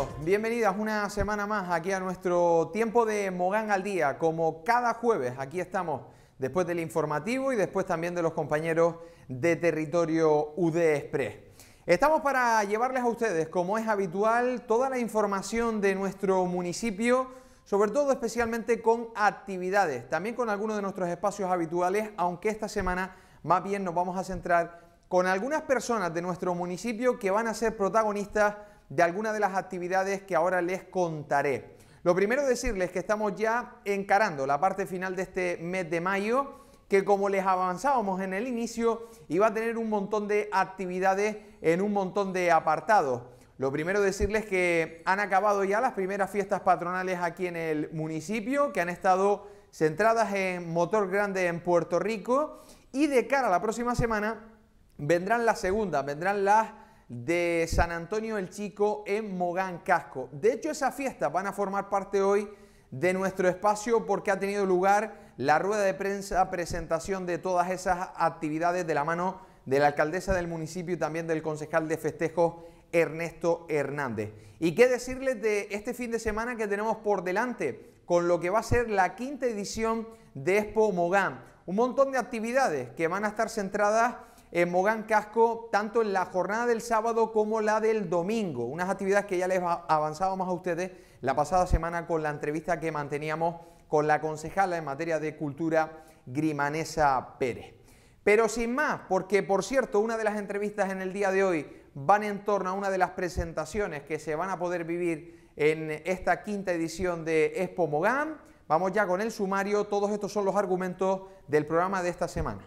Bienvenidos, bienvenidas una semana más aquí a nuestro tiempo de Mogán al Día. Como cada jueves, aquí estamos después del informativo y después también de los compañeros de Territorio UD Express. Estamos para llevarles a ustedes, como es habitual, toda la información de nuestro municipio, sobre todo especialmente con actividades, también con algunos de nuestros espacios habituales, aunque esta semana más bien nos vamos a centrar con algunas personas de nuestro municipio que van a ser protagonistas de algunas de las actividades que ahora les contaré. Lo primero decirles que estamos ya encarando la parte final de este mes de mayo, que como les avanzábamos en el inicio, iba a tener un montón de actividades en un montón de apartados. Lo primero decirles que han acabado ya las primeras fiestas patronales aquí en el municipio, que han estado centradas en Motor Grande en Puerto Rico, y de cara a la próxima semana vendrán las segundas, vendrán las de San Antonio el Chico en Mogán Casco. De hecho, esas fiestas van a formar parte hoy de nuestro espacio porque ha tenido lugar la rueda de prensa, presentación de todas esas actividades de la mano de la alcaldesa del municipio y también del concejal de festejos, Ernesto Hernández. Y qué decirles de este fin de semana que tenemos por delante, con lo que va a ser la quinta edición de Expo Mogán. Un montón de actividades que van a estar centradas en Mogán Casco, tanto en la jornada del sábado como la del domingo. Unas actividades que ya les avanzábamos a ustedes la pasada semana con la entrevista que manteníamos con la concejala en materia de cultura, Grimanesa Pérez. Pero sin más, porque por cierto, una de las entrevistas en el día de hoy van en torno a una de las presentaciones que se van a poder vivir en esta quinta edición de Expo Mogán. Vamos ya con el sumario. Todos estos son los argumentos del programa de esta semana.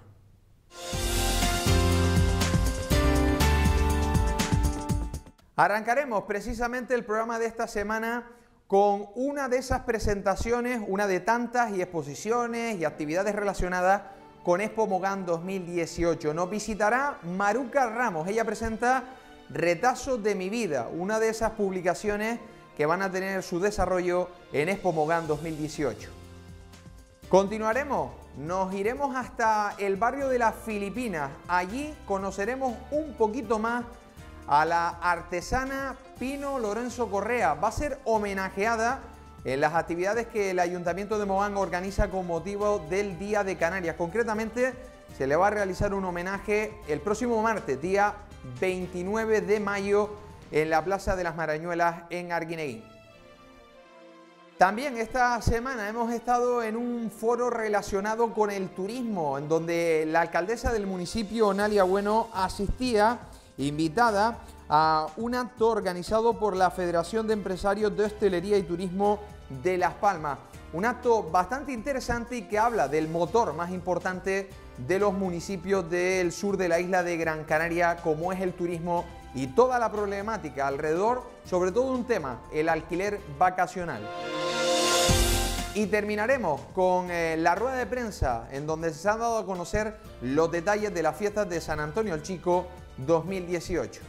Arrancaremos precisamente el programa de esta semana con una de esas presentaciones, una de tantas y exposiciones y actividades relacionadas con Expo Mogán 2018. Nos visitará Maruca Ramos. Ella presenta Retazos de mi vida, una de esas publicaciones que van a tener su desarrollo en Expo Mogán 2018. Continuaremos, nos iremos hasta el barrio de las Filipinas. Allí conoceremos un poquito más a la artesana Pino Lorenzo Correa. Va a ser homenajeada en las actividades que el Ayuntamiento de Mogán organiza con motivo del Día de Canarias. Concretamente, se le va a realizar un homenaje el próximo martes, día 29 de mayo, en la Plaza de las Marañuelas en Arguineguín. También esta semana hemos estado en un foro relacionado con el turismo, en donde la alcaldesa del municipio, Onalia Bueno, asistía invitada a un acto organizado por la Federación de Empresarios de Hostelería y Turismo de Las Palmas. Un acto bastante interesante y que habla del motor más importante de los municipios del sur de la isla de Gran Canaria, como es el turismo y toda la problemática alrededor, sobre todo un tema, el alquiler vacacional. Y terminaremos con la rueda de prensa en donde se han dado a conocer los detalles de las fiestas de San Antonio el Chico 2018.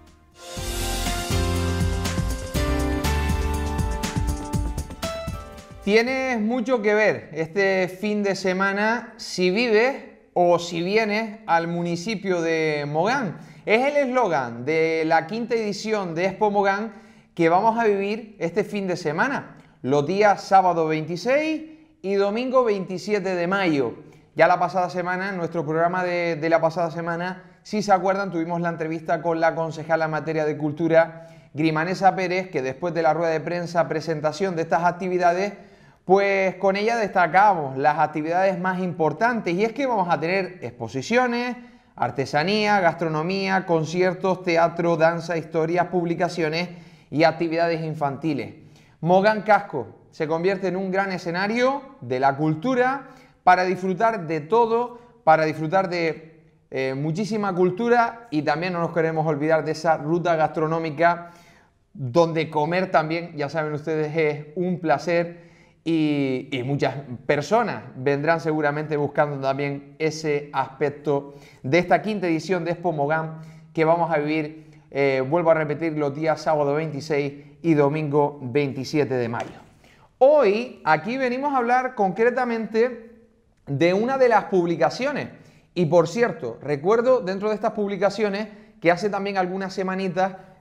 Tienes mucho que ver este fin de semana si vives o si vienes al municipio de Mogán. Es el eslogan de la quinta edición de Expo Mogán que vamos a vivir este fin de semana, los días sábado 26 y domingo 27 de mayo. Ya la pasada semana, en nuestro programa de la pasada semana, si se acuerdan, tuvimos la entrevista con la concejala en materia de cultura, Grimanesa Pérez, que después de la rueda de prensa, presentación de estas actividades, pues con ella destacamos las actividades más importantes, y es que vamos a tener exposiciones, artesanía, gastronomía, conciertos, teatro, danza, historias, publicaciones y actividades infantiles. Mogán Casco se convierte en un gran escenario de la cultura para disfrutar de todo, para disfrutar de muchísima cultura, y también no nos queremos olvidar de esa ruta gastronómica donde comer también, ya saben ustedes, es un placer, y muchas personas vendrán seguramente buscando también ese aspecto de esta quinta edición de Expo Mogán que vamos a vivir, vuelvo a repetir, los días sábado 26 y domingo 27 de mayo. Hoy aquí venimos a hablar concretamente de una de las publicaciones. Y por cierto, recuerdo dentro de estas publicaciones que hace también algunas semanitas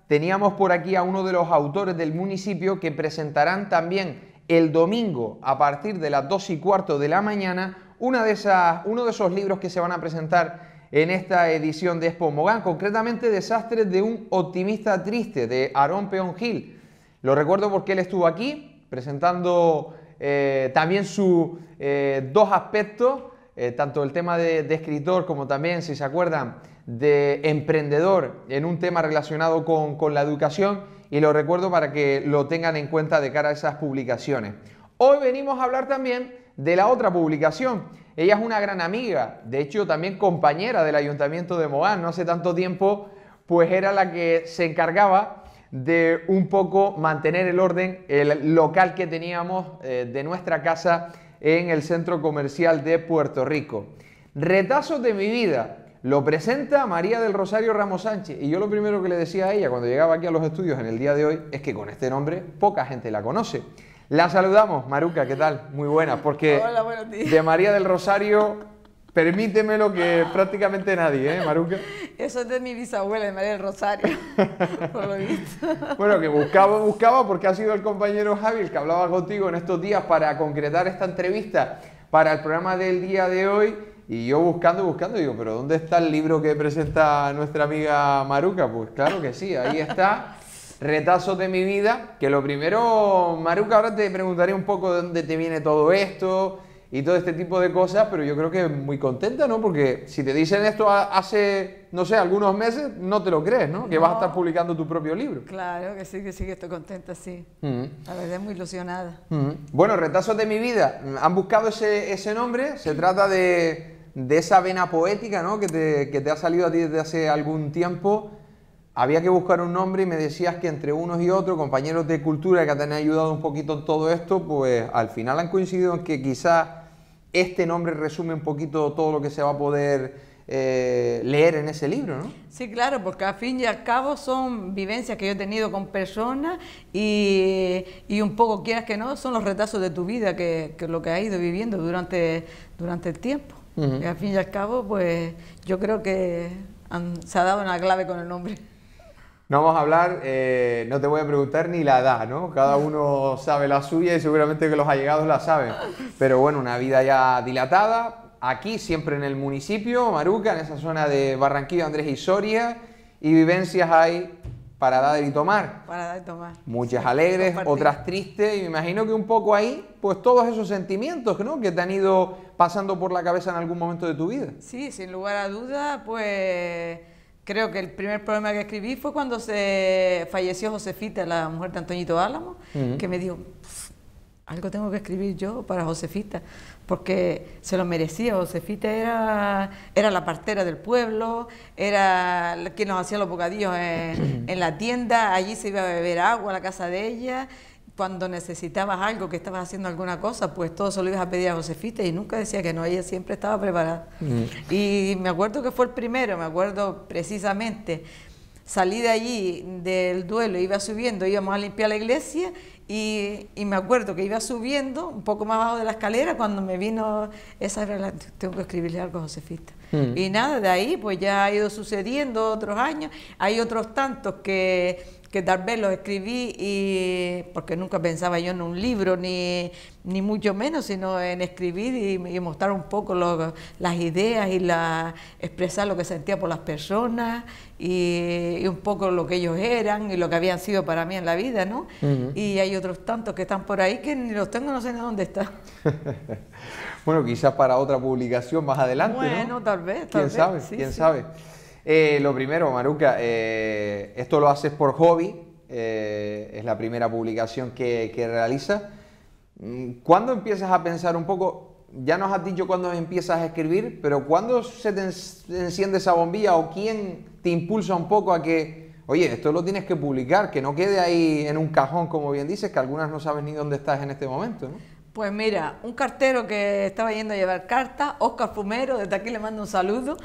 teníamos por aquí a uno de los autores del municipio que presentarán también el domingo a partir de las 2:15 de la mañana uno de esos libros que se van a presentar en esta edición de Expo Mogán, concretamente Desastres de un optimista triste, de Aarón Peón Gil. Lo recuerdo porque él estuvo aquí presentando también sus dos aspectos, tanto el tema de escritor como también, si se acuerdan, de emprendedor en un tema relacionado con la educación, y lo recuerdo para que lo tengan en cuenta de cara a esas publicaciones. Hoy venimos a hablar también de la otra publicación. Ella es una gran amiga, de hecho también compañera del Ayuntamiento de Mogán. No hace tanto tiempo pues era la que se encargaba de un poco mantener el orden, el local que teníamos de nuestra casa en el centro comercial de Puerto Rico. Retazos de mi vida, lo presenta María del Rosario Ramos Sánchez, y yo lo primero que le decía a ella cuando llegaba aquí a los estudios en el día de hoy es que con este nombre poca gente la conoce. La saludamos, Maruca, ¿qué tal? Muy buena, porque hola, buenos días. De María del Rosario, permítemelo que prácticamente nadie, ¿eh, Maruca? Eso es de mi bisabuela, de María del Rosario, por lo visto. Bueno, que buscaba porque ha sido el compañero Javi el que hablaba contigo en estos días para concretar esta entrevista para el programa del día de hoy, y yo buscando, digo, pero ¿dónde está el libro que presenta nuestra amiga Maruca? Pues claro que sí, ahí está. Retazos de mi vida, que lo primero, Maruca, ahora te preguntaré un poco de dónde te viene todo esto y todo este tipo de cosas, pero yo creo que muy contenta, ¿no? Porque si te dicen esto hace, no sé, algunos meses, no te lo crees, ¿no? Que vas a estar publicando tu propio libro. Claro, que sí, que estoy contenta, sí. La verdad, muy ilusionada. Bueno, Retazos de mi vida, han buscado ese nombre, se trata de esa vena poética, ¿no? Que te ha salido a ti desde hace algún tiempo. Había que buscar un nombre y me decías que entre unos y otros, compañeros de cultura que te han ayudado un poquito en todo esto, pues al final han coincidido en que quizás este nombre resume un poquito todo lo que se va a poder leer en ese libro, ¿no? Sí, claro, porque al fin y al cabo son vivencias que yo he tenido con personas y un poco, quieras que no, son los retazos de tu vida, que lo que has ido viviendo durante el tiempo. Y al fin y al cabo, pues yo creo que se ha dado una clave con el nombre. No vamos a hablar, no te voy a preguntar ni la edad, ¿no? Cada uno sabe la suya y seguramente que los allegados la saben. Pero bueno, una vida ya dilatada, aquí siempre en el municipio, Maruca, en esa zona de Barranquilla, Andrés y Soria, y vivencias hay para dar y tomar. Para dar y tomar. Muchas alegres, otras tristes, y me imagino que un poco ahí, pues todos esos sentimientos, ¿no? Que te han ido pasando por la cabeza en algún momento de tu vida. Sí, sin lugar a dudas, pues creo que el primer poema que escribí fue cuando se falleció Josefita, la mujer de Antoñito Álamo, que me dijo, algo tengo que escribir yo para Josefita, porque se lo merecía. Josefita era la partera del pueblo, era quien nos hacía los bocadillos en la tienda, allí se iba a beber agua a la casa de ella. Cuando necesitabas algo, que estabas haciendo alguna cosa, pues todo se lo ibas a pedir a Josefita y nunca decía que no, ella siempre estaba preparada. Y me acuerdo que fue el primero, me acuerdo precisamente, salí de allí del duelo, iba subiendo, íbamos a limpiar la iglesia y me acuerdo que iba subiendo un poco más abajo de la escalera cuando me vino esa, tengo que escribirle algo a Josefita. Y nada, de ahí pues ya ha ido sucediendo otros años, hay otros tantos que tal vez los escribí y porque nunca pensaba yo en un libro ni mucho menos, sino en escribir y mostrar un poco las ideas y expresar lo que sentía por las personas y un poco lo que ellos eran y lo que habían sido para mí en la vida, ¿no? Y hay otros tantos que están por ahí que ni los tengo, no sé ni dónde están. Bueno, quizás para otra publicación más adelante, bueno, ¿no? tal vez. ¿Quién sabe? Sí, ¿Quién sí. sabe? Lo primero, Maruca, esto lo haces por hobby, es la primera publicación que realizas. ¿Cuándo empiezas a pensar un poco? Ya nos has dicho cuándo empiezas a escribir, pero ¿cuándo se te enciende esa bombilla o quién te impulsa un poco a que, oye, esto lo tienes que publicar, que no quede ahí en un cajón, como bien dices, que algunas no sabes ni dónde estás en este momento, ¿no? Pues mira, un cartero que estaba yendo a llevar cartas, Óscar Fumero, desde aquí le mando un saludo,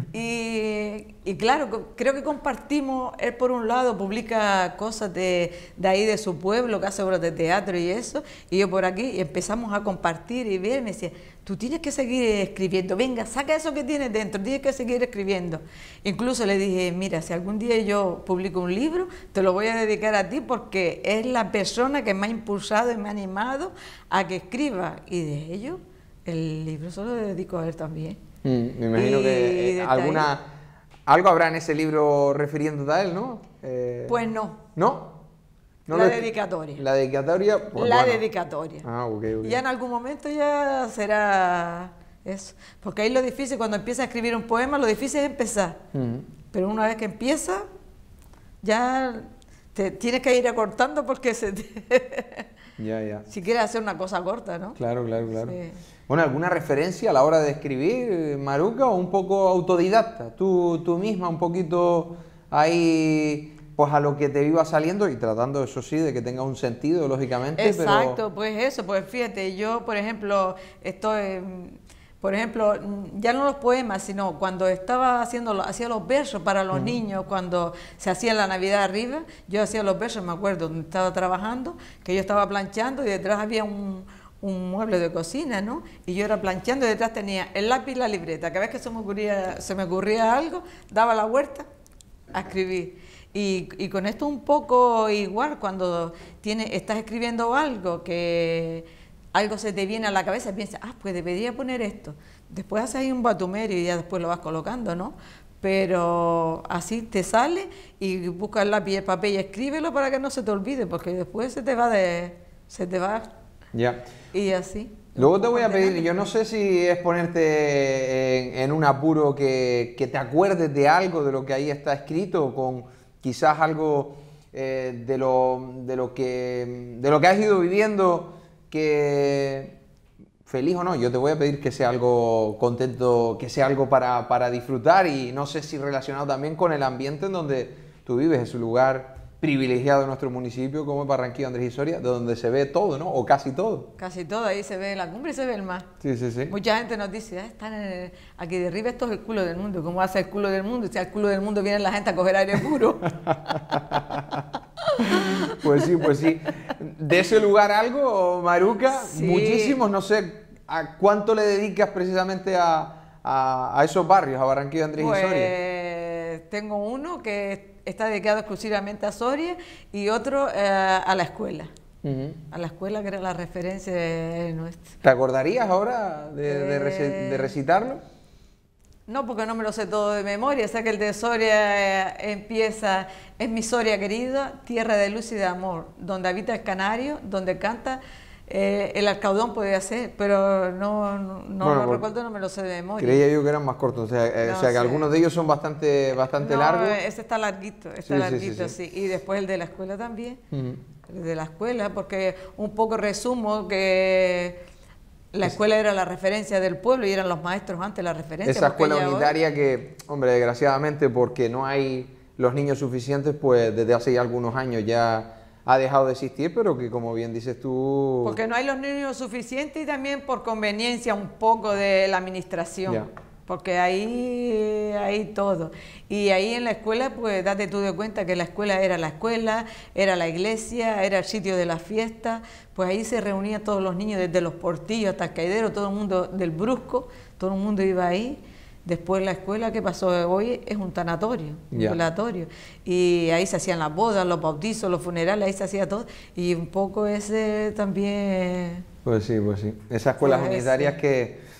y claro, creo que compartimos, él por un lado publica cosas de ahí de su pueblo, que hace obras de teatro y eso, y yo por aquí, y empezamos a compartir y ver, y me decía, tú tienes que seguir escribiendo, venga, saca eso que tienes dentro, tienes que seguir escribiendo. Incluso le dije, mira, si algún día yo publico un libro, te lo voy a dedicar a ti porque es la persona que me ha impulsado y me ha animado a que escriba, y de ello el libro se lo dedico a él también. Me imagino que algo habrá en ese libro refiriéndote a él, ¿no? Pues no. ¿No? ¿No la dedicatoria. La dedicatoria. Pues la bueno. dedicatoria. Ah, ok. Ya en algún momento ya será eso. Porque ahí lo difícil, cuando empiezas a escribir un poema, lo difícil es empezar. Pero una vez que empieza, ya te tienes que ir acortando porque se te... Ya. Si quieres hacer una cosa corta, ¿no? Claro. Sí. Bueno, ¿alguna referencia a la hora de escribir, Maruca, o un poco autodidacta? Tú misma un poquito ahí, pues a lo que te iba saliendo y tratando, eso sí, de que tenga un sentido, lógicamente. Exacto, pues eso, pues fíjate, yo, por ejemplo, ya no los poemas, sino cuando estaba hacía los versos para los niños, cuando se hacía la Navidad arriba, yo hacía los versos, me acuerdo, donde estaba trabajando, que yo estaba planchando y detrás había un mueble de cocina, ¿no? Y yo era planchando y detrás tenía el lápiz y la libreta. Cada vez que se me ocurría algo, daba la vuelta a escribir. Y con esto un poco igual, cuando estás escribiendo algo, que algo se te viene a la cabeza, piensas, pues debería poner esto. Después haces ahí un batumerio y ya después lo vas colocando, ¿no? Pero así te sale y buscas el lápiz y el papel y escríbelo para que no se te olvide, porque después se te va. Ya. Y así. Luego te voy a pedir, yo no sé si es ponerte en un apuro que te acuerdes de algo de lo que ahí está escrito, con quizás algo de lo que has ido viviendo, que feliz o no, yo te voy a pedir que sea algo contento, que sea algo para disfrutar, y no sé si relacionado también con el ambiente en donde tú vives, es un lugar privilegiado en nuestro municipio como es Barranquilla, Andrés y Soria, donde se ve todo, ¿no? O casi todo. Casi todo, ahí se ve la cumbre y se ve el mar. Sí. Mucha gente nos dice, están aquí de arriba, esto es el culo del mundo. ¿Cómo hace el culo del mundo? Si al culo del mundo viene la gente a coger aire puro. Pues sí. De ese lugar algo, Maruca, sí. Muchísimos, no sé, ¿a cuánto le dedicas precisamente a esos barrios, a Barranquilla, Andrés y Soria? Tengo uno que está dedicado exclusivamente a Soria y otro a la escuela. A la escuela, que era la referencia nuestra. ¿Te acordarías ahora de recitarlo? No, porque no me lo sé todo de memoria. Sé que el de Soria empieza, es mi Soria querida, tierra de luz y de amor, donde habita el canario, donde canta el alcaudón, podría ser, pero no lo recuerdo, no me lo sé de memoria. Creía yo que eran más cortos, o sea que algunos de ellos son bastante largos. Ese está larguito, sí. Y después el de la escuela también, el de la escuela, porque un poco resumo que la escuela era la referencia del pueblo y eran los maestros antes la referencia. Esa escuela unitaria que, hombre, desgraciadamente, porque no hay los niños suficientes, pues desde hace ya algunos años ya ha dejado de existir, pero que, como bien dices tú... Porque no hay los niños suficientes y también por conveniencia un poco de la administración. Ya. Porque ahí hay todo. Y ahí en la escuela, pues date tú de cuenta que la escuela, era la iglesia, era el sitio de las fiestas, pues ahí se reunían todos los niños, desde los portillos hasta el caidero, todo el mundo del Brusco, todo el mundo iba ahí. Después la escuela, ¿qué pasó? Hoy es un tanatorio, un velatorio. Y ahí se hacían las bodas, los bautizos, los funerales, ahí se hacía todo. Y un poco ese también... Pues sí. Esas escuelas unitarias que...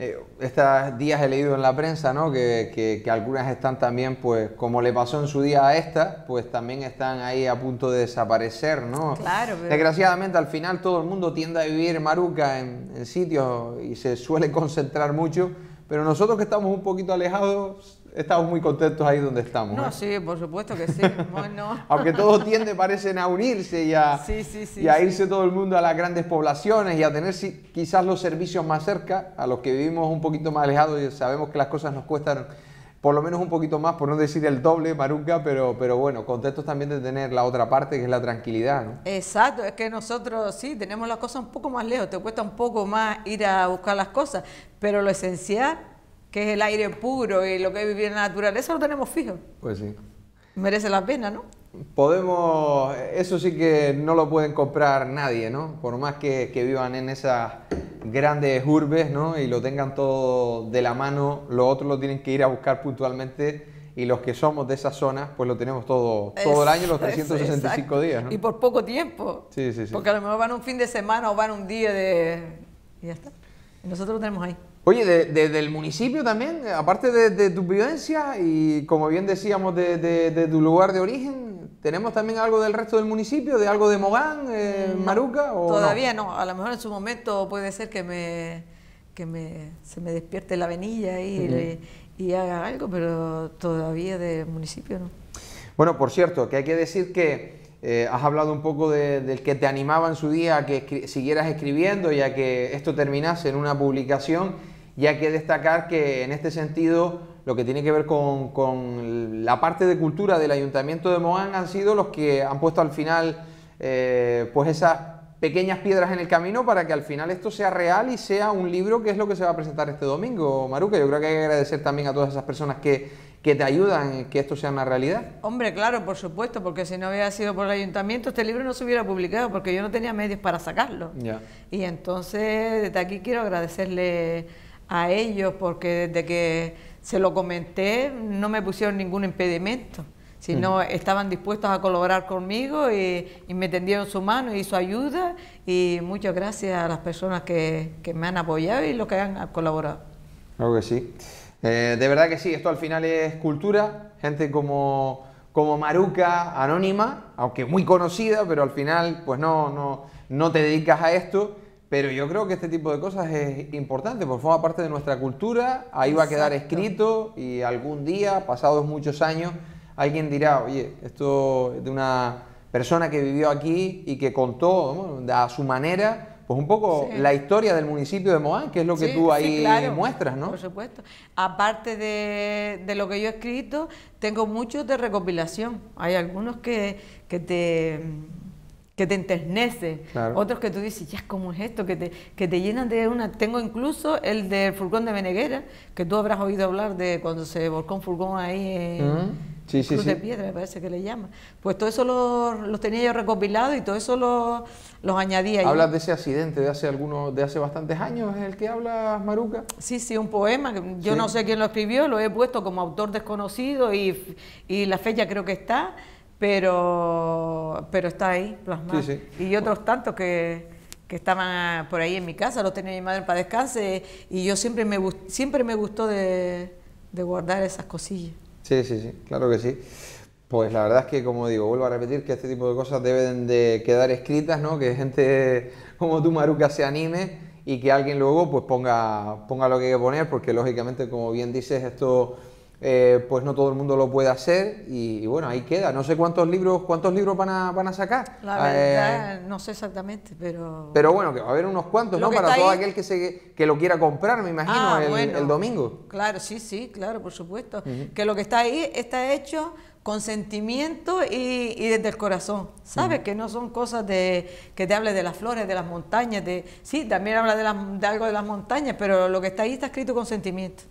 estos días he leído en la prensa, ¿no? que algunas están también, pues como le pasó en su día a esta, pues también están ahí a punto de desaparecer, ¿no? Claro, pero... Desgraciadamente al final todo el mundo tiende a vivir, Maruca, en sitios y se suele concentrar mucho, pero nosotros que estamos un poquito alejados estamos muy contentos ahí donde estamos. No, sí, por supuesto que sí. Bueno. Aunque todo tiende, parecen a unirse y a irse todo el mundo a las grandes poblaciones y a tener quizás los servicios más cerca, a los que vivimos un poquito más alejados y sabemos que las cosas nos cuestan por lo menos un poquito más, por no decir el doble, Maruca, pero bueno, contentos también de tener la otra parte, que es la tranquilidad, ¿no? Exacto, es que nosotros sí tenemos las cosas un poco más lejos, te cuesta un poco más ir a buscar las cosas, pero lo esencial, que es el aire puro y lo que es vivir en la naturaleza, lo tenemos fijo. Pues sí. Merece la pena, ¿no? Eso sí que no lo pueden comprar nadie, ¿no? Por más que vivan en esas grandes urbes, ¿no? Y lo tengan todo de la mano, los otros lo tienen que ir a buscar puntualmente y los que somos de esas zonas, pues lo tenemos todo el año, los 365 días, ¿no? Y por poco tiempo. Sí, sí, sí. Porque a lo mejor van un fin de semana o van un día y ya está. Y nosotros lo tenemos ahí. Oye, desde el municipio también, aparte de tu vivencia y como bien decíamos de tu lugar de origen, ¿tenemos también algo del resto del municipio, de algo de Mogán, Maruca? ¿O todavía no? A lo mejor en su momento puede ser que se me despierte la venilla y haga algo, pero todavía del municipio no. Bueno, por cierto, que hay que decir que has hablado un poco del que te animaba en su día a que siguieras escribiendo y a que esto terminase en una publicación. Y hay que destacar que en este sentido lo que tiene que ver con la parte de cultura del Ayuntamiento de Mogán han sido los que han puesto al final pues esas pequeñas piedras en el camino para que al final esto sea real y sea un libro que es lo que se va a presentar este domingo, Maruca. Yo creo que hay que agradecer también a todas esas personas que te ayudan en que esto sea una realidad. Hombre, claro, por supuesto, porque si no hubiera sido por el Ayuntamiento este libro no se hubiera publicado porque yo no tenía medios para sacarlo. Ya. Y entonces desde aquí quiero agradecerle a ellos porque desde que se lo comenté no me pusieron ningún impedimento, sino estaban dispuestos a colaborar conmigo y me tendieron su mano y su ayuda y muchas gracias a las personas que me han apoyado y los que han colaborado. Claro que sí. De verdad que sí, esto al final es cultura, gente como Maruca, anónima, aunque muy conocida, pero al final pues no te dedicas a esto. Pero yo creo que este tipo de cosas es importante, porque forma parte de nuestra cultura, ahí va a quedar escrito y algún día, pasados muchos años, alguien dirá, oye, esto es de una persona que vivió aquí y que contó, ¿no?, a su manera, pues un poco la historia del municipio de Mogán, que es lo que tú ahí muestras, ¿no? Por supuesto. Aparte de lo que yo he escrito, tengo muchos de recopilación. Hay algunos que te enternece, otros que tú dices, ya, ¿cómo es esto? Que te llenan de una... Tengo incluso el del furgón de Meneguera, que tú habrás oído hablar de cuando se volcó un furgón ahí en Cruz de Piedra, me parece que le llama. Pues todo eso los tenía yo recopilado y todo eso los añadía. ¿Hablas de ese accidente de hace bastantes años, es el que hablas, Maruca? Sí, sí, un poema, que yo no sé quién lo escribió, lo he puesto como autor desconocido y la fecha creo que está, pero está ahí plasmado. Sí, sí. Y otros tantos que estaban por ahí en mi casa, los tenía mi madre para descanse y yo siempre me gustó de guardar esas cosillas. Sí, sí, sí, claro que sí. Pues la verdad es que, como digo, vuelvo a repetir que este tipo de cosas deben de quedar escritas, ¿no? Que gente como tú, Maruca, se anime y que alguien luego pues ponga lo que hay que poner, porque lógicamente, como bien dices, esto pues no todo el mundo lo puede hacer y bueno, ahí queda. No sé cuántos libros van a sacar. La verdad, no sé exactamente, pero... Pero bueno, que va a haber unos cuantos, ¿no? Para todo aquel que lo quiera comprar, me imagino, el domingo. Claro, sí, claro, por supuesto. Que lo que está ahí está hecho con sentimiento y desde el corazón, ¿sabes? Que no son cosas que te hable de las flores, de las montañas, sí, también habla de algo de las montañas, pero lo que está ahí está escrito con sentimiento.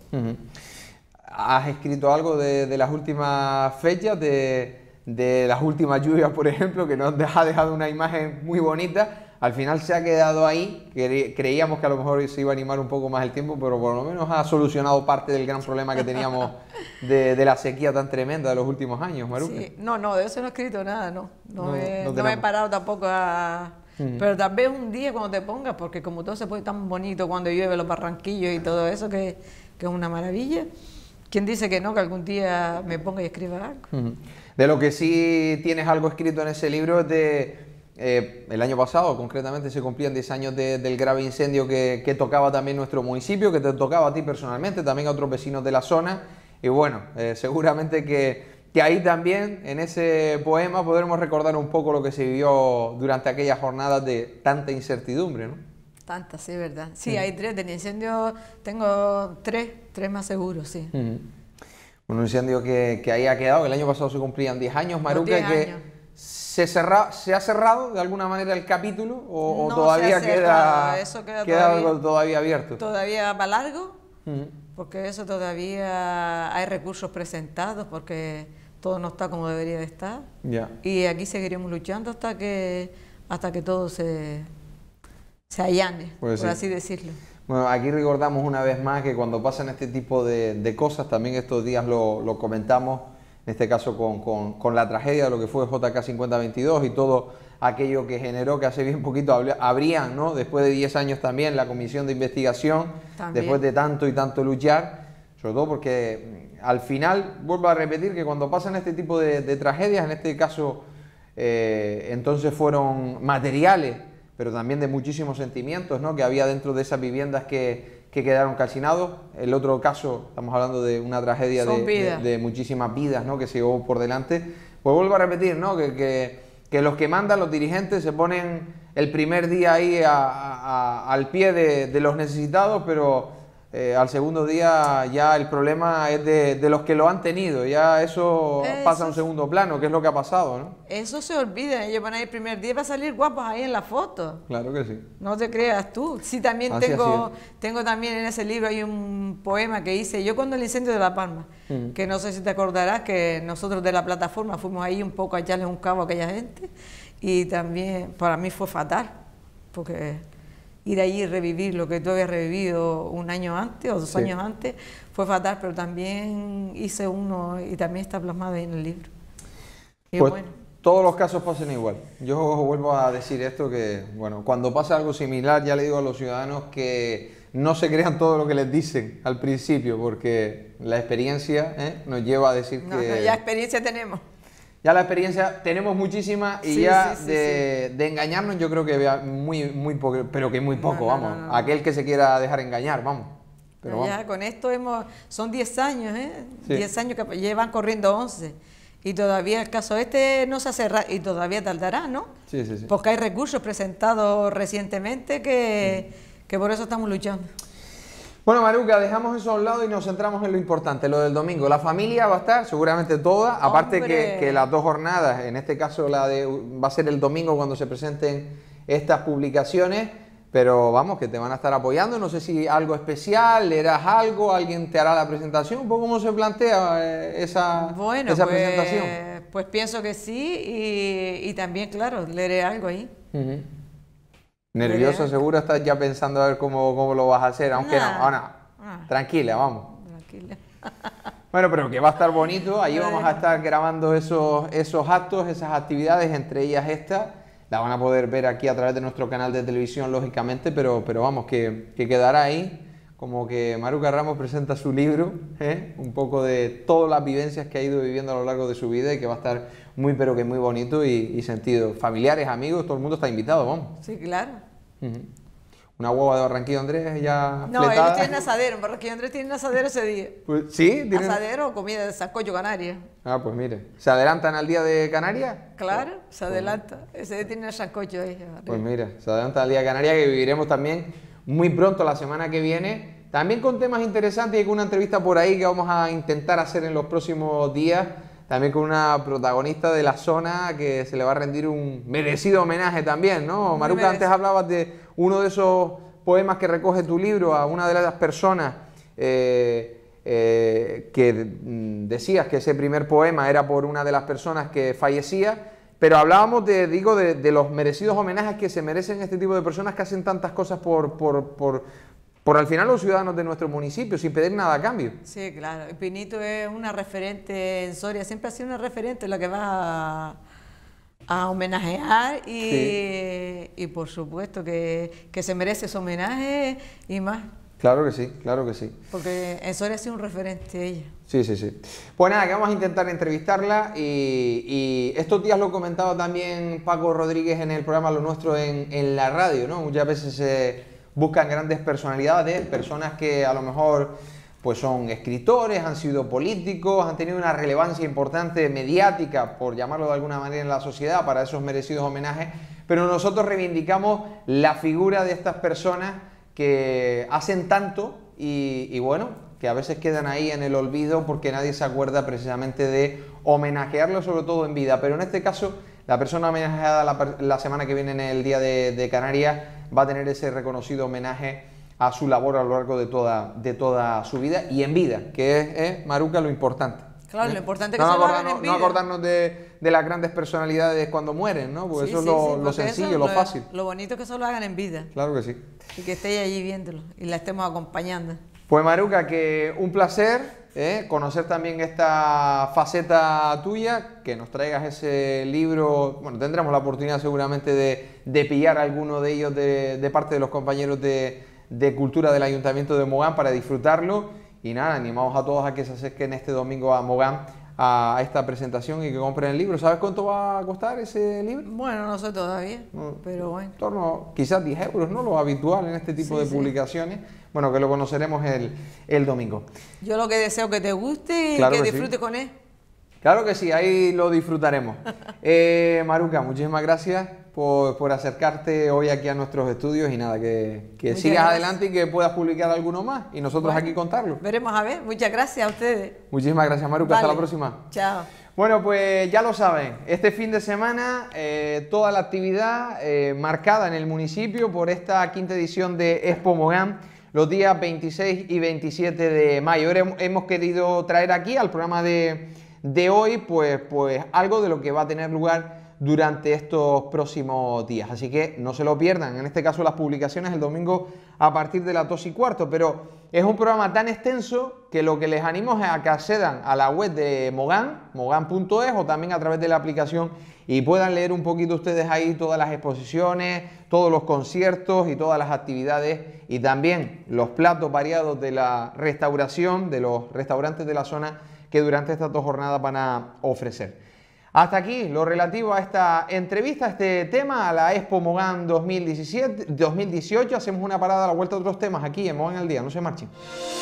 ¿Has escrito algo de las últimas fechas, de las últimas lluvias, por ejemplo, que nos ha dejado una imagen muy bonita? Al final se ha quedado ahí, creíamos que a lo mejor se iba a animar un poco más el tiempo, pero por lo menos ha solucionado parte del gran problema que teníamos de la sequía tan tremenda de los últimos años, Maruca. Sí, no, de eso no he escrito nada, no me he parado tampoco a... Pero tal vez un día cuando te pongas, porque como todo se pone tan bonito cuando llueve, los barranquillos y todo eso, que es una maravilla. ¿Quién dice que no, que algún día me ponga y escriba algo? De lo que sí tienes algo escrito en ese libro es el año pasado, concretamente, se cumplían 10 años del grave incendio que tocaba también nuestro municipio, que te tocaba a ti personalmente, también a otros vecinos de la zona. Y bueno, seguramente que ahí también, en ese poema, podremos recordar un poco lo que se vivió durante aquellas jornadas de tanta incertidumbre, ¿no? Tantas, sí, verdad. Sí, hay 3, del incendio tengo 3 más seguros, sí. Un incendio que ahí ha quedado, el año pasado se cumplían 10 años, Maruca, 10 años. ¿Se ha cerrado de alguna manera el capítulo o no todavía queda algo todavía abierto? Todavía va largo, porque eso todavía hay recursos presentados, porque todo no está como debería de estar. Ya. Y aquí seguiremos luchando hasta que todo se se allane, Pues por sí. así decirlo. Bueno, aquí recordamos una vez más que cuando pasan este tipo de cosas, también estos días lo comentamos, en este caso con la tragedia de lo que fue JK 5022 y todo aquello que generó, que hace bien poquito habrían, ¿no? Después de 10 años también, la comisión de investigación, También. después de tanto y tanto luchar, sobre todo porque al final, vuelvo a repetir, que cuando pasan este tipo de tragedias, en este caso, entonces fueron materiales, pero también de muchísimos sentimientos, ¿no?, que había dentro de esas viviendas que quedaron calcinados. El otro caso, estamos hablando de una tragedia de muchísimas vidas, ¿no?, que se llevó por delante. Pues vuelvo a repetir, ¿no?, que los que mandan, los dirigentes, se ponen el primer día ahí al pie de los necesitados, pero al segundo día ya el problema es de los que lo han tenido, ya eso pasa a un segundo plano, que es lo que ha pasado, ¿no? Eso se olvida, ellos van a ir el primer día para salir guapos ahí en la foto. Claro que sí. No te creas tú. Sí, también Así tengo también en ese libro, hay un poema que hice yo cuando el incendio de La Palma, que no sé si te acordarás que nosotros de la plataforma fuimos ahí un poco a echarles un cabo a aquella gente, y también para mí fue fatal, porque ir allí y revivir lo que tú habías revivido un año antes o 2 años antes fue fatal, pero también hice uno y también está plasmado ahí en el libro. Y pues bueno, todos los casos pasan igual. Yo vuelvo a decir esto, que bueno, cuando pasa algo similar, ya le digo a los ciudadanos que no se crean todo lo que les dicen al principio, porque la experiencia nos lleva a decir que... ya experiencia tenemos. Ya la experiencia tenemos muchísima y Sí, ya sí, de engañarnos yo creo que muy poco, pero que muy poco, vamos. No. Aquel que se quiera dejar engañar, vamos. Pero Ya vamos. con esto son 10 años, Sí. 10 años que llevan corriendo 11. Y todavía el caso este no se hace y todavía tardará, ¿no? Sí. Porque hay recursos presentados recientemente que por eso estamos luchando. Bueno, Maruca, dejamos eso a un lado y nos centramos en lo importante, lo del domingo. La familia va a estar seguramente toda, aparte que las 2 jornadas, en este caso va a ser el domingo cuando se presenten estas publicaciones, pero vamos, que te van a estar apoyando. No sé si algo especial, leerás algo, alguien te hará la presentación, un poco cómo se plantea esa presentación. Pues pienso que sí, y también, claro, leeré algo ahí. ¿Nerviosa, seguro? Estás ya pensando a ver cómo lo vas a hacer, aunque no. Tranquila, vamos. Tranquila. Bueno, pero que va a estar bonito, ahí vamos a estar grabando esos actos, esas actividades, entre ellas esta. La van a poder ver aquí a través de nuestro canal de televisión, lógicamente, pero vamos, que quedará ahí, como que Maruca Ramos presenta su libro, un poco de todas las vivencias que ha ido viviendo a lo largo de su vida, y que va a estar muy, pero que muy bonito y sentido. Familiares, amigos, todo el mundo está invitado, vamos. Sí, claro. Una guagua de Barranquillo Andrés ya No, fletada. ellos tienen asadero, en Barranquilla Andrés tienen asadero ese día. Pues, ¿sí? ¿Tienen? Asadero o comida de sancocho canaria. Ah, pues mire, ¿se adelantan al día de Canarias? Claro, se adelanta. Ese día tiene el sancocho ahí. Arriba. Pues mira, se adelanta al día de Canarias, que viviremos también muy pronto, la semana que viene, también con temas interesantes y con una entrevista por ahí que vamos a intentar hacer en los próximos días, también con una protagonista de la zona que se le va a rendir un merecido homenaje también, ¿no? Maruca, antes hablabas de uno de esos poemas que recoge tu libro, a una de las personas que decías que ese primer poema era por una de las personas que fallecía, pero hablábamos de los merecidos homenajes que se merecen este tipo de personas que hacen tantas cosas por al final los ciudadanos de nuestro municipio, sin pedir nada a cambio. Sí, claro. Pinito es una referente en Soria, siempre ha sido una referente en la que va a homenajear y por supuesto que se merece ese homenaje y más. Claro que sí, claro que sí. Porque en Soria ha sido un referente ella. Sí. Pues nada, que vamos a intentar entrevistarla y estos días lo ha comentado también Paco Rodríguez en el programa Lo Nuestro en la radio, ¿no? Muchas veces se buscan grandes personalidades, personas que a lo mejor pues son escritores, han sido políticos, han tenido una relevancia importante mediática, por llamarlo de alguna manera, en la sociedad para esos merecidos homenajes, pero nosotros reivindicamos la figura de estas personas que hacen tanto y bueno, que a veces quedan ahí en el olvido porque nadie se acuerda precisamente de homenajearlos, sobre todo en vida. Pero en este caso, la persona homenajeada la semana que viene en el Día de Canarias va a tener ese reconocido homenaje a su labor a lo largo de toda su vida y en vida, que es, Maruca, lo importante. Claro, lo importante es que se lo hagan en vida. No acordarnos de las grandes personalidades cuando mueren, ¿no? Porque eso es lo sencillo, lo fácil. Lo bonito es que se lo hagan en vida. Claro que sí. Y que estéis allí viéndolo y la estemos acompañando. Pues Maruca, que un placer conocer también esta faceta tuya, que nos traigas ese libro. Bueno, tendremos la oportunidad seguramente de pillar alguno de ellos de parte de los compañeros de Cultura del Ayuntamiento de Mogán para disfrutarlo. Y nada, animamos a todos a que se acerquen este domingo a Mogán a esta presentación y que compren el libro. ¿Sabes cuánto va a costar ese libro? Bueno, no sé todavía, pero bueno. En torno quizás 10 euros, ¿no? Lo habitual en este tipo de publicaciones. Bueno, que lo conoceremos el domingo. Yo lo que deseo es que te guste y claro que disfrutes con él. Claro que sí, ahí lo disfrutaremos. Maruca, muchísimas gracias por acercarte hoy aquí a nuestros estudios y nada, que sigas adelante y que puedas publicar alguno más y nosotros aquí contarlo. Veremos a ver, muchas gracias a ustedes. Muchísimas gracias, Maruca, hasta la próxima. Chao. Bueno, pues ya lo saben, este fin de semana toda la actividad marcada en el municipio por esta quinta edición de Expo Mogán, los días 26 y 27 de mayo. Ahora hemos querido traer aquí al programa de hoy pues algo de lo que va a tener lugar durante estos próximos días, así que no se lo pierdan, en este caso las publicaciones el domingo a partir de las 2:15, pero es un programa tan extenso que lo que les animo es a que accedan a la web de Mogán, mogán.es, o también a través de la aplicación y puedan leer un poquito ustedes ahí todas las exposiciones, todos los conciertos y todas las actividades y también los platos variados de la restauración, de los restaurantes de la zona que durante estas 2 jornadas van a ofrecer. Hasta aquí lo relativo a esta entrevista, a este tema, a la Expo Mogán 2018. Hacemos una parada a la vuelta de otros temas aquí en Mogán al Día. No se marchen.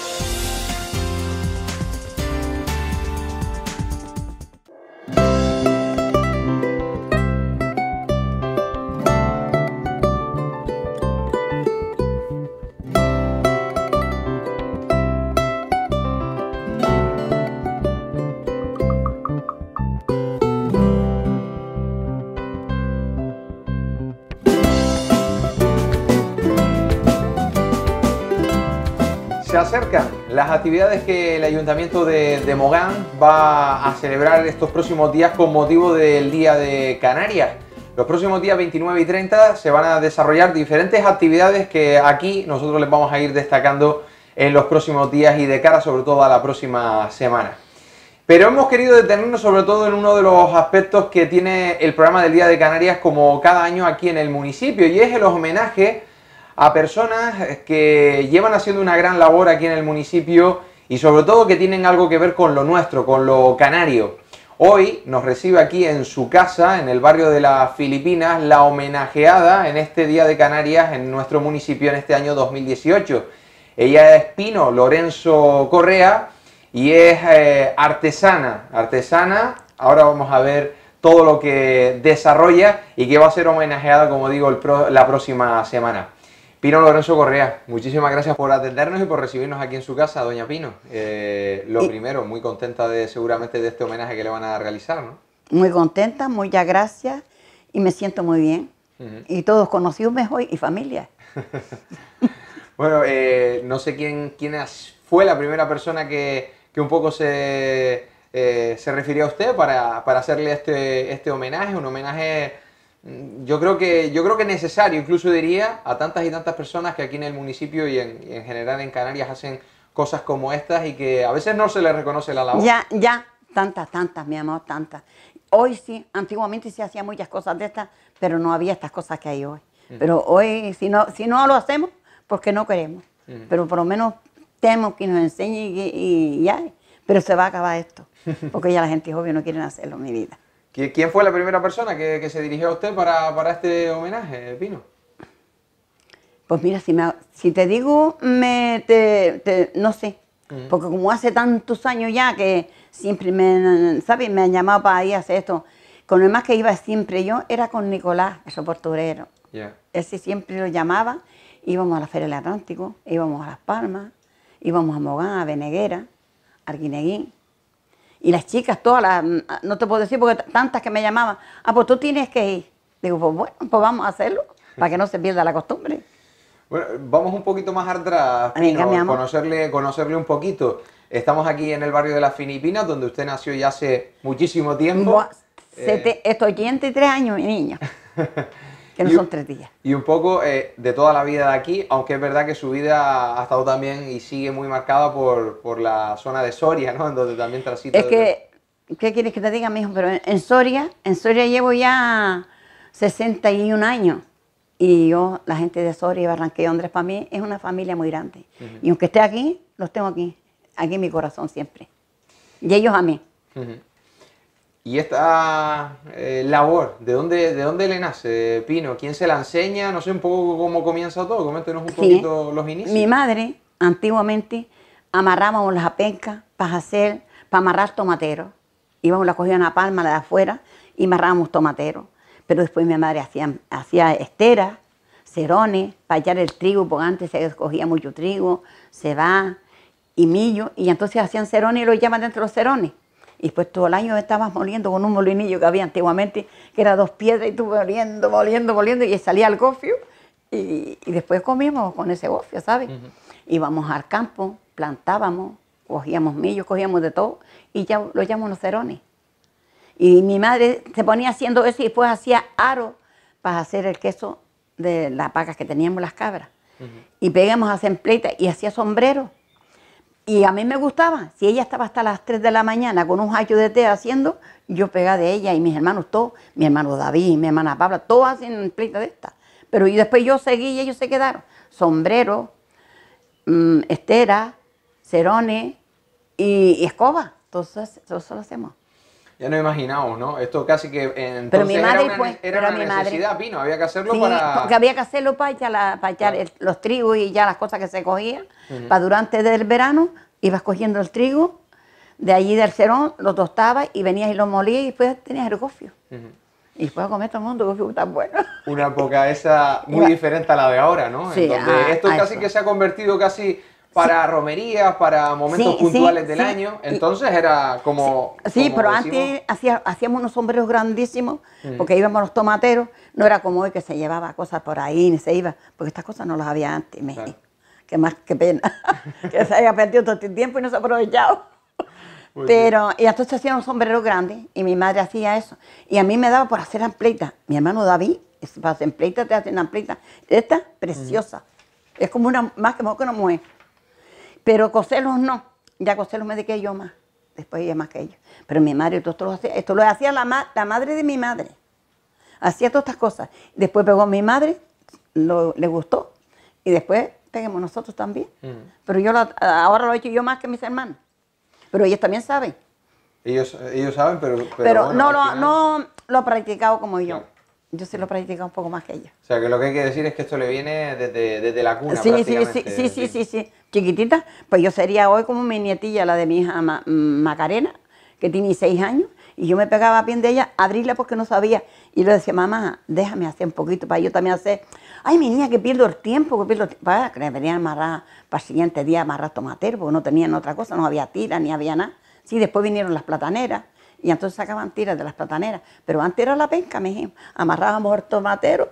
Se acercan las actividades que el Ayuntamiento de Mogán va a celebrar estos próximos días con motivo del Día de Canarias. Los próximos días 29 y 30 se van a desarrollar diferentes actividades que aquí nosotros les vamos a ir destacando en los próximos días y de cara sobre todo a la próxima semana. Pero hemos querido detenernos sobre todo en uno de los aspectos que tiene el programa del Día de Canarias como cada año aquí en el municipio, y es el homenaje a personas que llevan haciendo una gran labor aquí en el municipio y sobre todo que tienen algo que ver con lo nuestro, con lo canario. Hoy nos recibe aquí en su casa, en el barrio de las Filipinas, la homenajeada en este Día de Canarias en nuestro municipio en este año 2018. Ella es Pino Lorenzo Correa y es artesana. Ahora vamos a ver todo lo que desarrolla y que va a ser homenajeada, como digo, la próxima semana. Pino Lorenzo Correa, muchísimas gracias por atendernos y por recibirnos aquí en su casa, doña Pino. Primero, muy contenta seguramente de este homenaje que le van a realizar, ¿no? Muy contenta, muchas gracias y me siento muy bien. Y todos conocidos mejor y familia. Bueno, no sé quién fue la primera persona que un poco se refirió a usted para hacerle este homenaje, un homenaje... Yo creo que necesario, incluso diría, a tantas y tantas personas que aquí en el municipio y en general en Canarias hacen cosas como estas y que a veces no se les reconoce la labor. Ya, tantas, mi amor, tantas. Hoy sí, antiguamente se hacían muchas cosas de estas, pero no había estas cosas que hay hoy. Pero hoy, si no lo hacemos, porque no queremos. Pero por lo menos tenemos que nos enseñe y ya. Pero se va a acabar esto, porque ya la gente joven no quiere hacerlo, mi vida. ¿Quién fue la primera persona que se dirigió a usted para este homenaje, Pino? Pues mira, si te digo, no sé, porque como hace tantos años ya que siempre me han llamado para ir a hacer esto, con el más que iba siempre yo era con Nicolás, el soporturero. Ese siempre lo llamaba, íbamos a la Feria del Atlántico, íbamos a Las Palmas, íbamos a Mogán, a Beneguera, a Arguineguín. Y las chicas, todas, no te puedo decir porque tantas que me llamaban, pues tú tienes que ir. Digo, pues bueno, pues vamos a hacerlo, para que no se pierda la costumbre. Bueno, vamos un poquito más atrás, Pino, conocerle un poquito. Estamos aquí en el barrio de Las Filipinas, donde usted nació ya hace muchísimo tiempo. Buah, estoy 83 años, mi niño. Que no son 3 días. Y un poco de toda la vida de aquí, aunque es verdad que su vida ha estado también y sigue muy marcada por la zona de Soria, ¿no? En donde también transita. Es que, ¿qué quieres que te diga, mijo? Pero en Soria llevo ya 61 años. Y yo, la gente de Soria y Barranquilla Andrés, para mí es una familia muy grande. Y aunque esté aquí, los tengo aquí en mi corazón siempre. Y ellos a mí. Y esta labor, ¿de dónde le nace, Pino? ¿Quién se la enseña? No sé un poco cómo comienza todo. Coméntenos un poquito los inicios. Mi madre, antiguamente, amarrábamos las pencas para amarrar tomateros. Íbamos, la cogían a palma, la de afuera, y amarrábamos tomateros. Pero después mi madre hacía esteras, cerones, para echar el trigo, porque antes se cogía mucho trigo, cebada y millo, y entonces hacían cerones y los llaman dentro de los cerones. Y pues todo el año estabas moliendo con un molinillo que había antiguamente, que era 2 piedras, y tú moliendo, y salía el gofio, y después comíamos con ese gofio, ¿sabes? Íbamos al campo, plantábamos, cogíamos millo, cogíamos de todo, y ya lo llamamos los cerones. Y mi madre se ponía haciendo eso y después hacía aro para hacer el queso de las vacas que teníamos las cabras. Y pegamos a hacer pleita y hacía sombreros. Y a mí me gustaba. Si ella estaba hasta las 3 de la mañana con un jallo de té haciendo, yo pegaba de ella y mis hermanos todos, mi hermano David, mi hermana Pabla, todos hacían pleita de esta. Pero y después yo seguí y ellos se quedaron. Sombreros, esteras, cerones y escoba. Entonces, eso lo hacemos. Ya nos imaginamos, ¿no? Esto casi que entonces pero mi madre, era una necesidad, Pino, había que hacerlo sí, para... porque había que hacerlo para echar los trigos y ya las cosas que se cogían. Para durante el verano ibas cogiendo el trigo, de allí del cerón, lo tostabas y venías y lo molías y después tenías el gofio. Y después a comer todo el mundo, el gofio tan bueno. Una época esa muy diferente a la de ahora, ¿no? Sí, en donde esto casi que se ha convertido casi... para romerías, para momentos puntuales del año, entonces era como... Sí, como pero decimos, antes hacíamos unos sombreros grandísimos, porque íbamos a los tomateros, no era como hoy que se llevaba cosas por ahí, ni se iba, porque estas cosas no las había antes, claro. Qué pena, que se haya perdido todo este tiempo y no se ha aprovechado. Pero, y entonces hacían unos sombreros grandes, y mi madre hacía eso, y a mí me daba por hacer ampleitas. Mi hermano David, para hacer ampleitas, te hacen ampleitas, esta, preciosa, es como más que una mujer. Pero coserlos no, ya coserlos me dediqué yo más, después ella más que ellos. Pero mi madre todo esto lo hacía, esto lo hacía la madre de mi madre, hacía todas estas cosas. Después pegó mi madre, le gustó, y después peguemos nosotros también. Pero ahora lo he hecho yo más que mis hermanos, pero ellos también saben. Ellos saben, pero bueno, no final... lo he practicado como yo. Claro. Yo sí lo he practicado un poco más que ellos. O sea, que lo que hay que decir es que esto le viene desde la cuna, sí, prácticamente. sí. Chiquitita, pues yo sería hoy como mi nietilla, la de mi hija Macarena, que tiene 6 años, y yo me pegaba bien de ella, abrirla porque no sabía, y le decía, mamá, déjame hacer un poquito para yo también hacer. Ay, mi niña, que pierdo el tiempo, para que me venían a amarrar para el siguiente día, amarrar tomateros, porque no tenían otra cosa, no había tira, ni había nada. Sí, después vinieron las plataneras, y entonces sacaban tiras de las plataneras, pero antes era la penca, mi hija, amarrábamos el tomatero.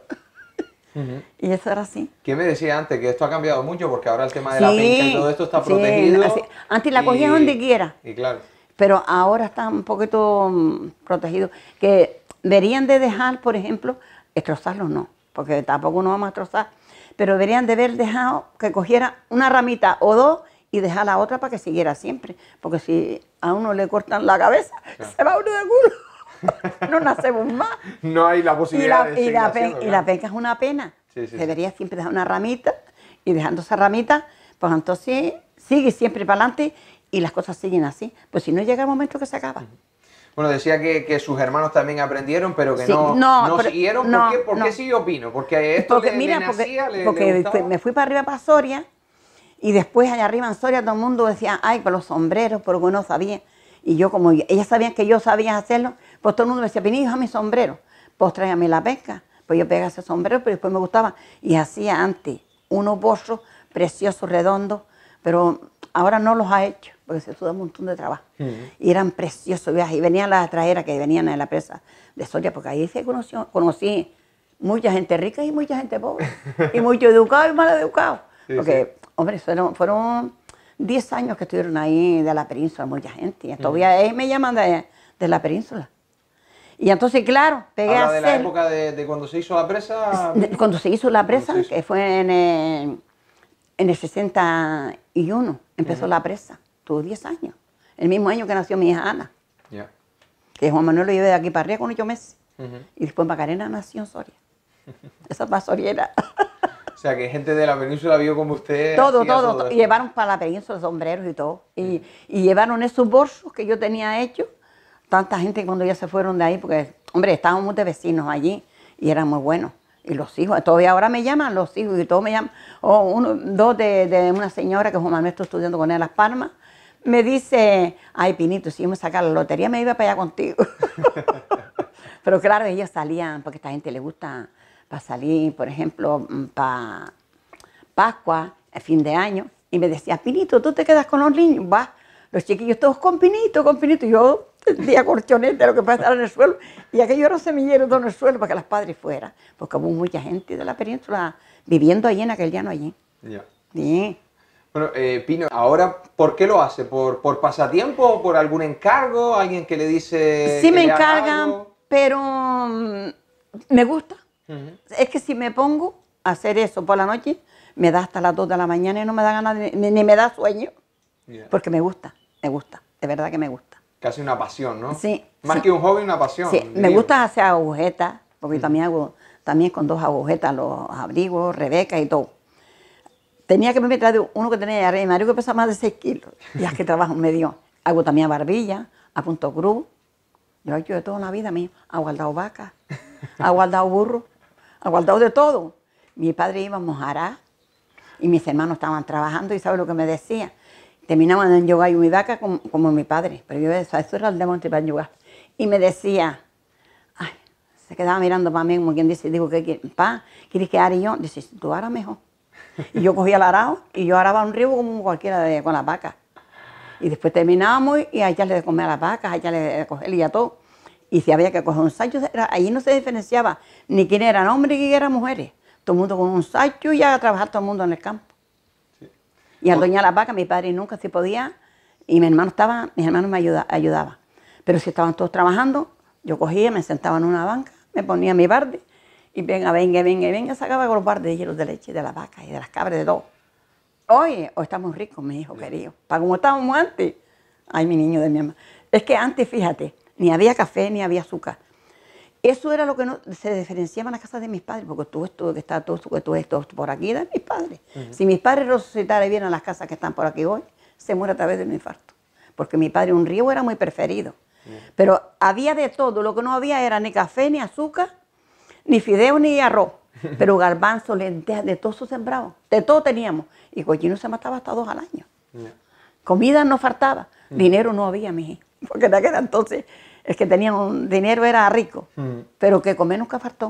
Y eso era así. ¿Qué me decía antes? Que esto ha cambiado mucho porque ahora el tema de la penca y todo esto está protegido. Así. Antes la cogían donde quiera. Y claro. Pero ahora está un poquito protegido. Que deberían de dejar, por ejemplo, destrozarlos no, porque tampoco nos vamos a destrozar, pero deberían de haber dejado que cogiera una ramita o 2 y dejar la otra para que siguiera siempre. Porque si a uno le cortan la cabeza, claro, se va uno de culo. No nacemos más. No hay la posibilidad de seguir haciendo, y la penca es una pena. Sí, debería siempre dejar una ramita, y dejando esa ramita, pues entonces sigue siempre para adelante y las cosas siguen así. Pues si no llega el momento que se acaba. Bueno, decía que sus hermanos también aprendieron, pero que no siguieron. ¿Por qué siguió Pino? Porque esto le nacía, le gustaba. Me fui para arriba, para Soria, y después allá arriba en Soria todo el mundo decía, ay, con los sombreros, pero no sabía. Y yo, como ellas sabían que yo sabía hacerlo, pues todo el mundo me decía, Pinillo, a mi sombrero, pues tráigame la pesca. Pues yo pegaba ese sombrero, pero después me gustaba. Y hacía antes unos bolsos preciosos, redondos, pero ahora no los ha hecho, porque se suda un montón de trabajo. Y eran preciosos, y venían las trajeras que venían en la presa de Soria, porque ahí se conocí mucha gente rica y mucha gente pobre, y mucho educado y mal educado. Porque, hombre, fueron 10 años que estuvieron ahí de la península, mucha gente. Y todavía me llaman de la península. Y entonces, claro, pegué ¿Habla a de hacer... la época de cuando se hizo la presa? Cuando se hizo la presa, Cuando se hizo. que fue en el 61, empezó la presa. Tuvo 10 años. El mismo año que nació mi hija Ana. Ya. Que Juan Manuel lo llevé de aquí para arriba con 8 meses. Y después Macarena nació en Soria. Esa es soriera. O sea, que gente de la península vio como usted Todo. esto. Y llevaron para la península sombreros y todo. Y llevaron esos bolsos que yo tenía hechos. Tanta gente cuando ya se fueron de ahí, porque, hombre, estábamos de vecinos allí y eran muy buenos. Y los hijos, todavía ahora me llaman los hijos y todos me llaman. Dos de una señora que Juan Manuel está estudiando con él en Las Palmas, me dice, ay, Pinito, si yo me sacara la lotería me iba para allá contigo. Pero claro, ellos salían, porque a esta gente le gusta para salir, por ejemplo, para Pascua, el fin de año, y me decía, Pinito, tú te quedas con los niños, va, los chiquillos todos con Pinito, y yo tendría colchoneta, lo que puede estar en el suelo, y aquello era semillero todo en el suelo para que las padres fueran, porque hubo mucha gente de la península viviendo allí en aquel llano allí. Ya. Sí. Bueno, Pino, ahora, ¿por qué lo hace? ¿Por pasatiempo? ¿Por algún encargo? ¿Alguien que le dice Sí que me le haga encargan, algo? pero me gusta. Es que si me pongo a hacer eso por la noche, me da hasta las 2 de la mañana y no me da ganas, ni me da sueño, porque me gusta, de verdad que me gusta. Casi una pasión, ¿no? Sí. Más que un hobby, una pasión. Sí, me diría. gusta hacer agujetas, porque también hago con 2 agujetas los abrigos, Rebeca y todo. Tenía que me traer uno que tenía arriba, mi marido que pesa más de 6 kilos, y es que trabajo me dio. Hago también barbilla, a punto cruz. Yo he hecho de toda la vida, he guardado vacas, he guardado burros, he guardado de todo. Mi padre iba a Mojará y mis hermanos estaban trabajando y ¿sabe lo que me decía? Terminaban en yoga y mi vaca como mi padre, pero yo eso era el demonio para yoga. Y me decía, ay, se quedaba mirando para mí como quien dice, digo, ¿qué quieres que haré yo? Dice, tú harás mejor. Y yo cogía el arado y yo araba un río como cualquiera con las vacas. Y después terminábamos y a echarle de comer a las vacas, a echarle de coger y a todo. Y si había que coger un sacho, allí no se diferenciaba ni quién eran hombres ni quién eran mujeres. Todo el mundo con un sacho y a trabajar todo el mundo en el campo. Sí. Y a doñar las vacas, mi padre nunca se podía, y mis hermanos me ayudaban. Pero si estaban todos trabajando, yo cogía, me sentaba en una banca, me ponía mi barde, y venga, sacaba con los bardes de hielos de leche de las vacas y de las cabras, de todo. Oye, hoy estamos ricos, mi hijo querido. Para como estábamos antes. Ay, mi niño de mi mamá. Es que antes, fíjate, ni había café ni había azúcar. Eso era lo que no se diferenciaba en la casa de mis padres, porque todo esto que está todo esto por aquí de mis padres. Si mis padres resucitaran y vieran las casas que están por aquí hoy, se muere a través de un infarto. Porque mi padre, un río, era muy preferido. Pero había de todo, lo que no había era ni café, ni azúcar, ni fideo, ni arroz. Pero garbanzo, lentejas, de todo eso sembrado. De todo teníamos. Y cochino se mataba hasta 2 al año. Comida no faltaba. Dinero no había, miji. Porque en aquel entonces el que tenía un dinero era rico. Pero que comer nunca faltó.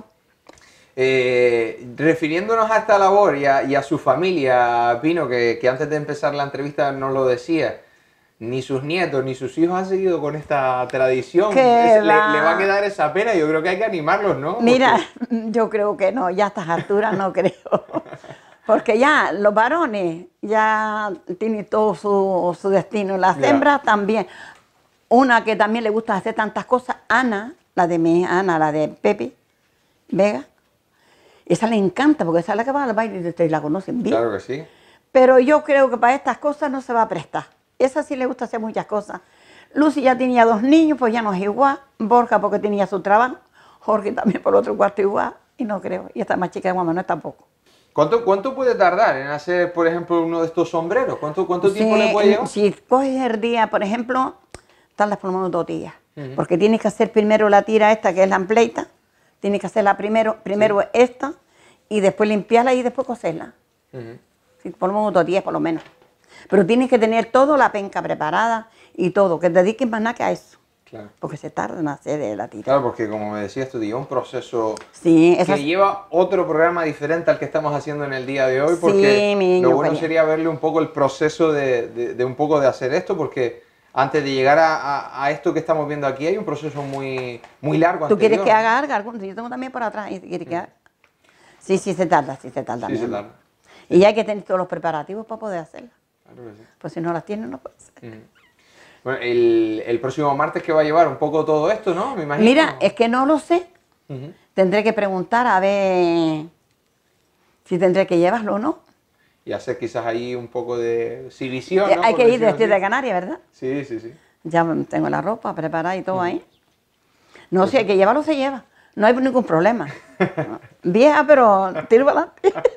Refiriéndonos a esta labor y a su familia, Pino, que antes de empezar la entrevista nos lo decía, ni sus nietos ni sus hijos han seguido con esta tradición. Le va a quedar esa pena. Yo creo que hay que animarlos, ¿no? Mira, yo creo que no, ya a estas alturas no creo. Porque ya los varones ya tienen todo su destino. Las hembras también. Una que también le gusta hacer tantas cosas, Ana, la de Pepe Vega. Esa le encanta porque esa es la que va al baile y ustedes la conocen bien. Claro que sí. Pero yo creo que para estas cosas no se va a prestar. Esa sí le gusta hacer muchas cosas. Lucy ya tenía 2 niños, pues ya no es igual. Borja porque tenía su trabajo. Jorge también por otro cuarto igual. Y no creo. Y esta más chica de Juan Manuel tampoco. ¿Cuánto puede tardar en hacer, por ejemplo, uno de estos sombreros? ¿Cuánto tiempo le puede llevar? Si coges el día, por ejemplo, tardas por lo menos 2 días. Porque tienes que hacer primero la tira esta, que es la ampleita. Tienes que hacerla primero esta, y después limpiarla y después coserla. Sí, por lo menos 2 días, por lo menos. Pero tienes que tener toda la penca preparada y todo, que te dediques más nada que a eso. Claro. Porque se tarda en hacer la tira. Claro, porque como me decías tú, lleva un proceso que lleva otro programa diferente al que estamos haciendo en el día de hoy, porque lo bueno sería verle un poco el proceso de un poco de hacer esto, porque antes de llegar a esto que estamos viendo aquí hay un proceso muy largo. ¿Tú quieres que haga algo? Yo tengo también por atrás. ¿Quieres que haga? Sí, se tarda. Sí, se tarda. Y hay que tener todos los preparativos para poder hacerla. Claro que sí. Pues si no las tiene, no puede ser. Bueno, el próximo martes, ¿qué va a llevar? Un poco todo esto, ¿no? Me imagino. Mira, es que no lo sé. Tendré que preguntar a ver si tendré que llevarlo o no. Y hacer quizás ahí un poco de exhibición, ¿no? Hay Por que ir decirlo desde así. de Canarias, ¿verdad? Sí, sí, sí. Ya tengo la ropa preparada y todo ahí. No, si hay que llevarlo, se lleva. No hay ningún problema. Vieja, pero tiro para adelante.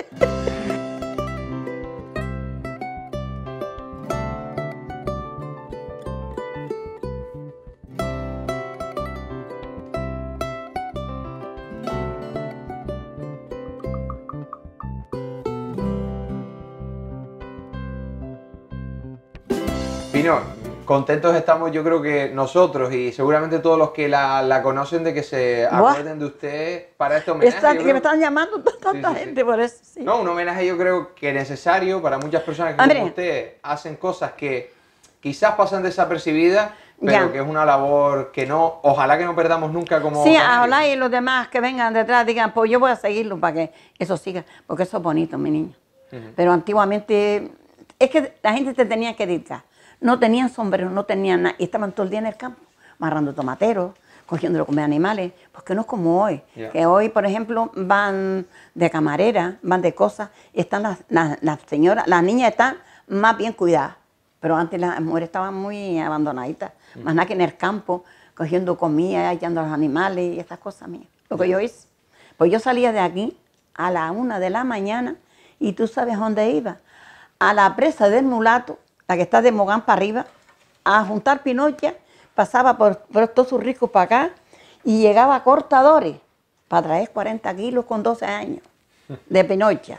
Pino, contentos estamos, yo creo que nosotros y seguramente todos los que la conocen, de que se Buah. acuerden de usted para este homenaje. Esta, yo que creo. me están llamando tanta Sí, sí, sí. gente por eso. Sí. No, un homenaje yo creo que necesario para muchas personas que Hombre. como usted hacen cosas que quizás pasan desapercibidas, pero Ya. que es una labor que no, ojalá que no perdamos nunca como Sí, canario. hablar y los demás que vengan detrás digan, pues yo voy a seguirlo para que eso siga, porque eso es bonito, mi niño. Pero antiguamente, es que la gente te tenía que dedicar. No tenían sombrero, no tenían nada, y estaban todo el día en el campo, amarrando tomateros, cogiendo de comer animales, porque no es como hoy. Ya. Que hoy, por ejemplo, van de camarera, van de cosas, y están las señoras, las niñas están más bien cuidadas. Pero antes las mujeres estaban muy abandonaditas, más nada que en el campo, cogiendo comida, echando a los animales y estas cosas mías. Lo que yo hice. Pues yo salía de aquí a la 1 de la mañana y tú sabes dónde iba. A la presa del Mulato, la que está de Mogán para arriba, a juntar pinocha, pasaba por todos sus ricos para acá y llegaba a cortadores para traer 40 kilos con 12 años de pinocha.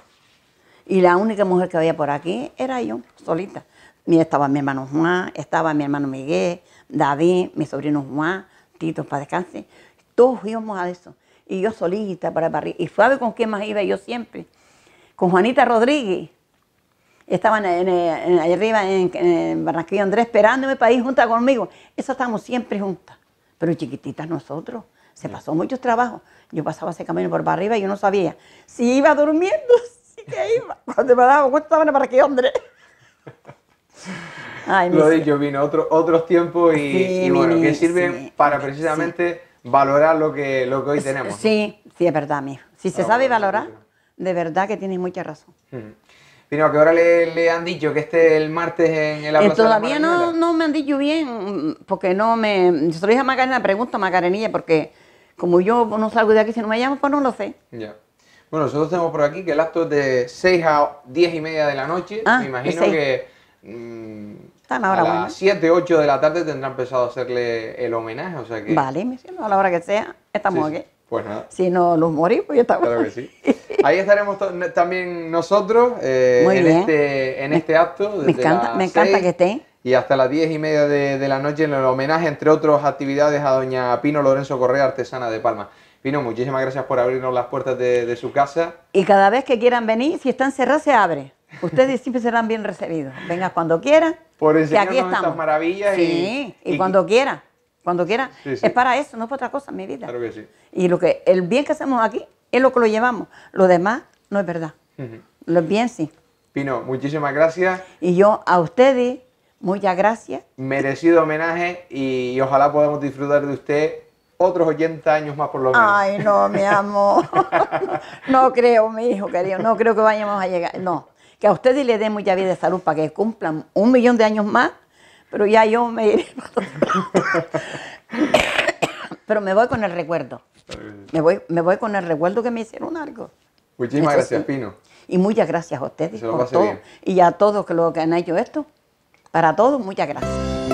Y la única mujer que había por aquí era yo, solita. Mira, estaba mi hermano Juan, estaba mi hermano Miguel, David, mi sobrino Juan, Tito para descanse. Todos íbamos a eso. Y yo solita para arriba. ¿Y sabe con quién más iba yo siempre? Con Juanita Rodríguez. Estaban allá arriba en Barranquilla Andrés esperándome para ir juntas conmigo. Eso estábamos siempre juntas. Pero chiquititas nosotros. Se pasó muchos trabajos. Yo pasaba ese camino por arriba y yo no sabía si iba durmiendo, sí que iba. Cuando me daba cuenta estaba en Barranquilla Andrés. Ay, Lo mi dicho, vino otros tiempos y, Sí, y bueno, que mi- sirven sí, para precisamente valorar lo que hoy tenemos. ¿no? Sí, sí, es verdad, mijo. Si se Ah, sabe bueno, valorar, bueno. de verdad que tienes mucha razón. Pino, que ahora le han dicho que esté el martes en la Plaza de la Todavía Marañuela. no me han dicho bien, porque no me... Se lo dije a Macarena, pregunto a Macarenilla, porque como yo no salgo de aquí, si no me llaman, pues no lo sé. Ya. Bueno, nosotros tenemos por aquí que el acto es de 6 a 10 y media de la noche. Ah, Me imagino de 6. que Está una a hora las buena. 7, 8 de la tarde tendrá empezado a hacerle el homenaje. O sea que... Vale, mi cielo, a la hora que sea, estamos Sí, sí. aquí. Pues nada. Si no los morí, pues ya estamos. Claro que sí. Ahí estaremos también nosotros Muy bien. en este acto. Me desde encanta, las me encanta 6 que estén. Y hasta las 10 y media de la noche en el homenaje, entre otras actividades, a doña Pino Lorenzo Correa, artesana de Palma. Pino, muchísimas gracias por abrirnos las puertas de su casa. Y cada vez que quieran venir, si están cerradas, se abre. Ustedes siempre serán bien recibidos. Venga cuando quieran, Por que enseñarnos aquí estas estamos. maravillas. Sí, y cuando quiera. Cuando quiera. Sí, sí. Es para eso, no es para otra cosa, mi vida. Claro que sí. Y el bien que hacemos aquí es lo que lo llevamos. Lo demás no es verdad. Lo bien sí. Pino, muchísimas gracias. Y yo a ustedes, muchas gracias. Merecido homenaje y ojalá podamos disfrutar de usted otros 80 años más por lo menos. Ay, no, mi amor. No creo, mi hijo querido, no creo que vayamos a llegar. No, que a ustedes les dé mucha vida y salud para que cumplan 1 millón de años más, pero ya yo me iré. Pero me voy con el recuerdo. Me voy con el recuerdo que me hicieron algo. Muchísimas Eso gracias, sí. Pino. Y muchas gracias a ustedes Que se lo por pase todo. bien. Y a todos que lo que han hecho esto. Para todos, muchas gracias.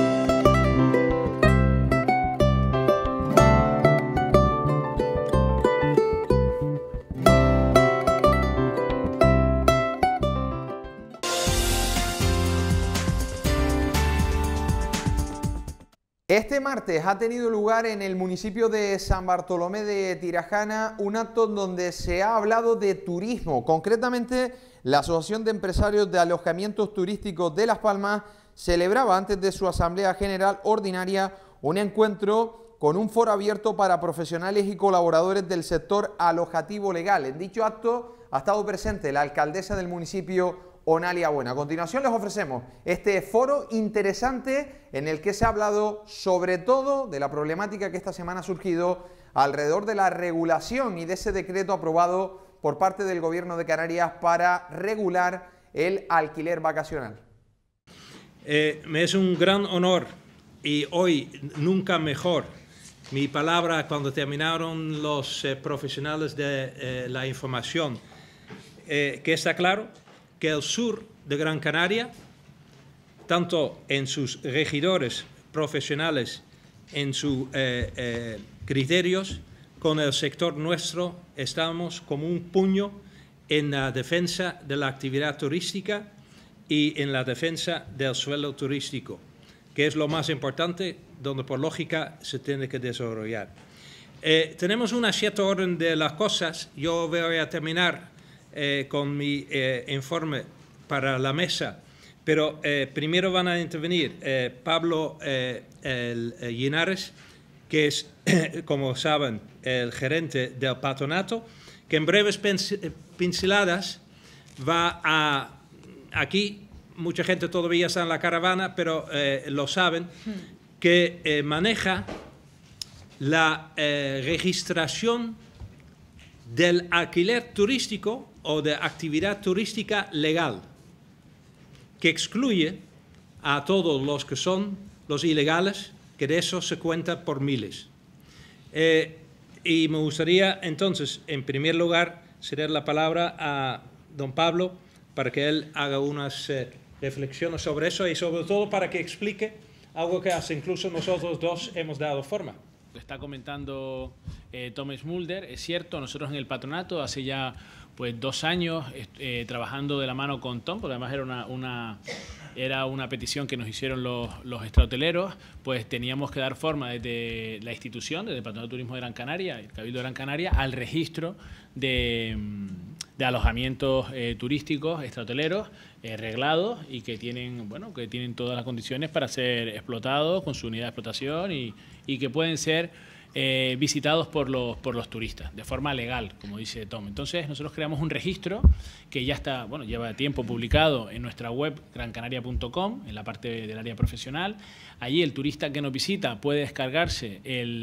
Este martes ha tenido lugar en el municipio de San Bartolomé de Tirajana un acto donde se ha hablado de turismo. Concretamente, la Asociación de Empresarios de Alojamientos Turísticos de Las Palmas celebraba antes de su Asamblea General Ordinaria un encuentro con un foro abierto para profesionales y colaboradores del sector alojativo legal. En dicho acto ha estado presente la alcaldesa del municipio, Onalia Buena. A continuación les ofrecemos este foro interesante en el que se ha hablado sobre todo de la problemática que esta semana ha surgido alrededor de la regulación y de ese decreto aprobado por parte del Gobierno de Canarias para regular el alquiler vacacional. Me es un gran honor y hoy nunca mejor mi palabra cuando terminaron los profesionales de la información, que está claro que el sur de Gran Canaria, tanto en sus regidores profesionales, en sus criterios, con el sector nuestro, estamos como un puño en la defensa de la actividad turística y en la defensa del suelo turístico, que es lo más importante, donde por lógica se tiene que desarrollar. Tenemos una cierta orden de las cosas. Yo voy a terminar con mi informe para la mesa, pero primero van a intervenir Pablo Linares, que es, como saben, el gerente del patronato, que en breves pinceladas va a... Aquí mucha gente todavía está en la caravana, pero lo saben, que maneja la registración del alquiler turístico o de actividad turística legal, que excluye a todos los que son los ilegales, que de eso se cuenta por miles. Y me gustaría entonces, en primer lugar, ceder la palabra a don Pablo para que él haga unas reflexiones sobre eso y sobre todo para que explique algo que hasta incluso nosotros dos hemos dado forma. Lo está comentando Tom Smulder, es cierto, nosotros en el patronato hace ya pues 2 años trabajando de la mano con Tom, porque además era una petición que nos hicieron los extrahoteleros, pues teníamos que dar forma desde la institución, desde el Patronato de Turismo de Gran Canaria, el Cabildo de Gran Canaria, al registro de alojamientos turísticos extrahoteleros reglados y que tienen, bueno, que tienen todas las condiciones para ser explotados con su unidad de explotación y que pueden ser visitados por los turistas de forma legal, como dice Tom. Entonces nosotros creamos un registro que ya está, bueno, lleva tiempo publicado en nuestra web grancanaria.com, en la parte del área profesional. Allí el turista que nos visita puede descargarse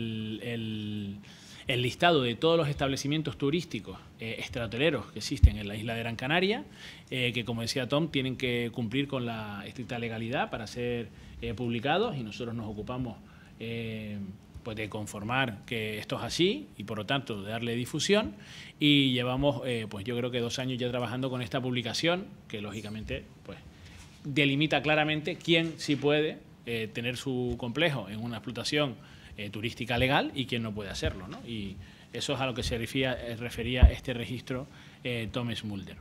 el listado de todos los establecimientos turísticos extrahoteleros que existen en la isla de Gran Canaria, que como decía Tom, tienen que cumplir con la estricta legalidad para ser publicados, y nosotros nos ocupamos pues de conformar que esto es así y por lo tanto de darle difusión, y llevamos pues yo creo que 2 años ya trabajando con esta publicación que lógicamente pues delimita claramente quién sí puede tener su complejo en una explotación turística legal y quién no puede hacerlo, ¿no? Y eso es a lo que se refería este registro Tom Smulder.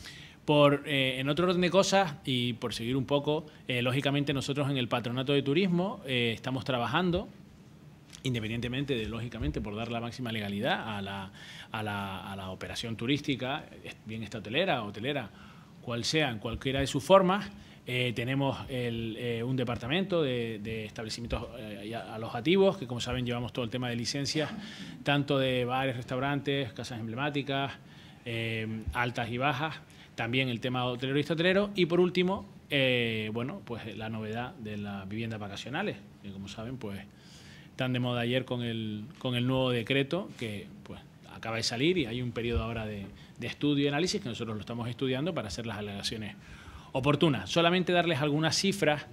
En otro orden de cosas y por seguir un poco, lógicamente nosotros en el Patronato de Turismo estamos trabajando independientemente de, lógicamente, por dar la máxima legalidad a la operación turística, bien esta hotelera, cual sea, en cualquiera de sus formas. Tenemos un departamento de establecimientos alojativos, que como saben llevamos todo el tema de licencias, tanto de bares, restaurantes, casas emblemáticas, altas y bajas, también el tema hotelero y hotelero, y por último, bueno, pues la novedad de las viviendas vacacionales, que como saben, pues están de moda ayer con el nuevo decreto que pues acaba de salir, y hay un periodo ahora de estudio y análisis que nosotros lo estamos estudiando para hacer las alegaciones oportunas. Solamente darles algunas cifras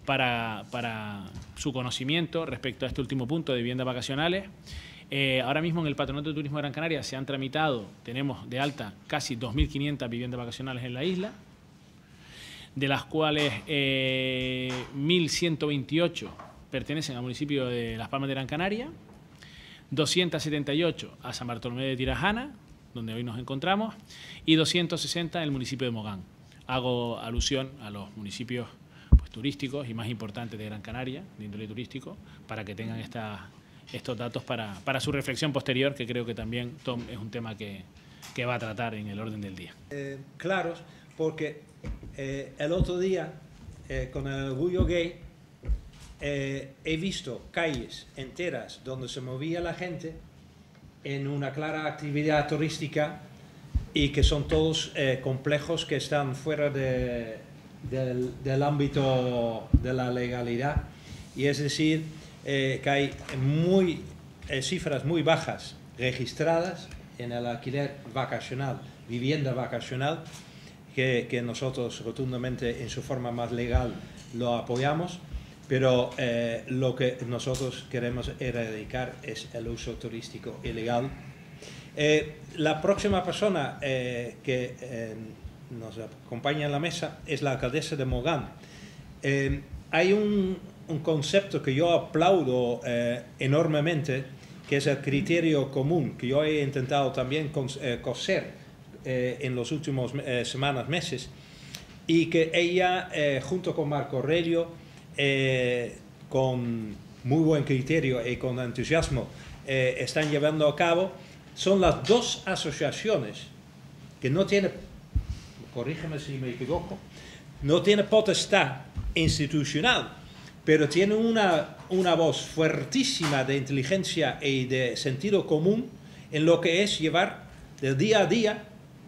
para su conocimiento respecto a este último punto de viviendas vacacionales. Ahora mismo en el Patronato de Turismo de Gran Canaria se han tramitado, tenemos de alta casi 2.500 viviendas vacacionales en la isla, de las cuales 1.128 pertenecen al municipio de Las Palmas de Gran Canaria, 278 a San Bartolomé de Tirajana, donde hoy nos encontramos, y 260 en el municipio de Mogán. Hago alusión a los municipios pues, turísticos y más importantes de Gran Canaria, de índole turístico, para que tengan estos datos para su reflexión posterior, que creo que también, Tom, es un tema que va a tratar en el orden del día. Claros, porque el otro día, con el orgullo gay, he visto calles enteras donde se movía la gente en una clara actividad turística y que son todos complejos que están fuera del ámbito de la legalidad. Y es decir, que hay cifras muy bajas registradas en el alquiler vacacional, vivienda vacacional, que nosotros rotundamente en su forma más legal lo apoyamos, pero lo que nosotros queremos erradicar es el uso turístico ilegal. La próxima persona que nos acompaña en la mesa es la alcaldesa de Mogán. Hay un concepto que yo aplaudo enormemente, que es el criterio común, que yo he intentado también coser en los últimos semanas, meses, y que ella, junto con Marco Aurelio, con muy buen criterio y con entusiasmo, están llevando a cabo. Son las dos asociaciones que no tienen, corrígeme si me equivoco, no tiene potestad institucional, pero tiene una voz fuertísima de inteligencia y de sentido común en lo que es llevar del día a día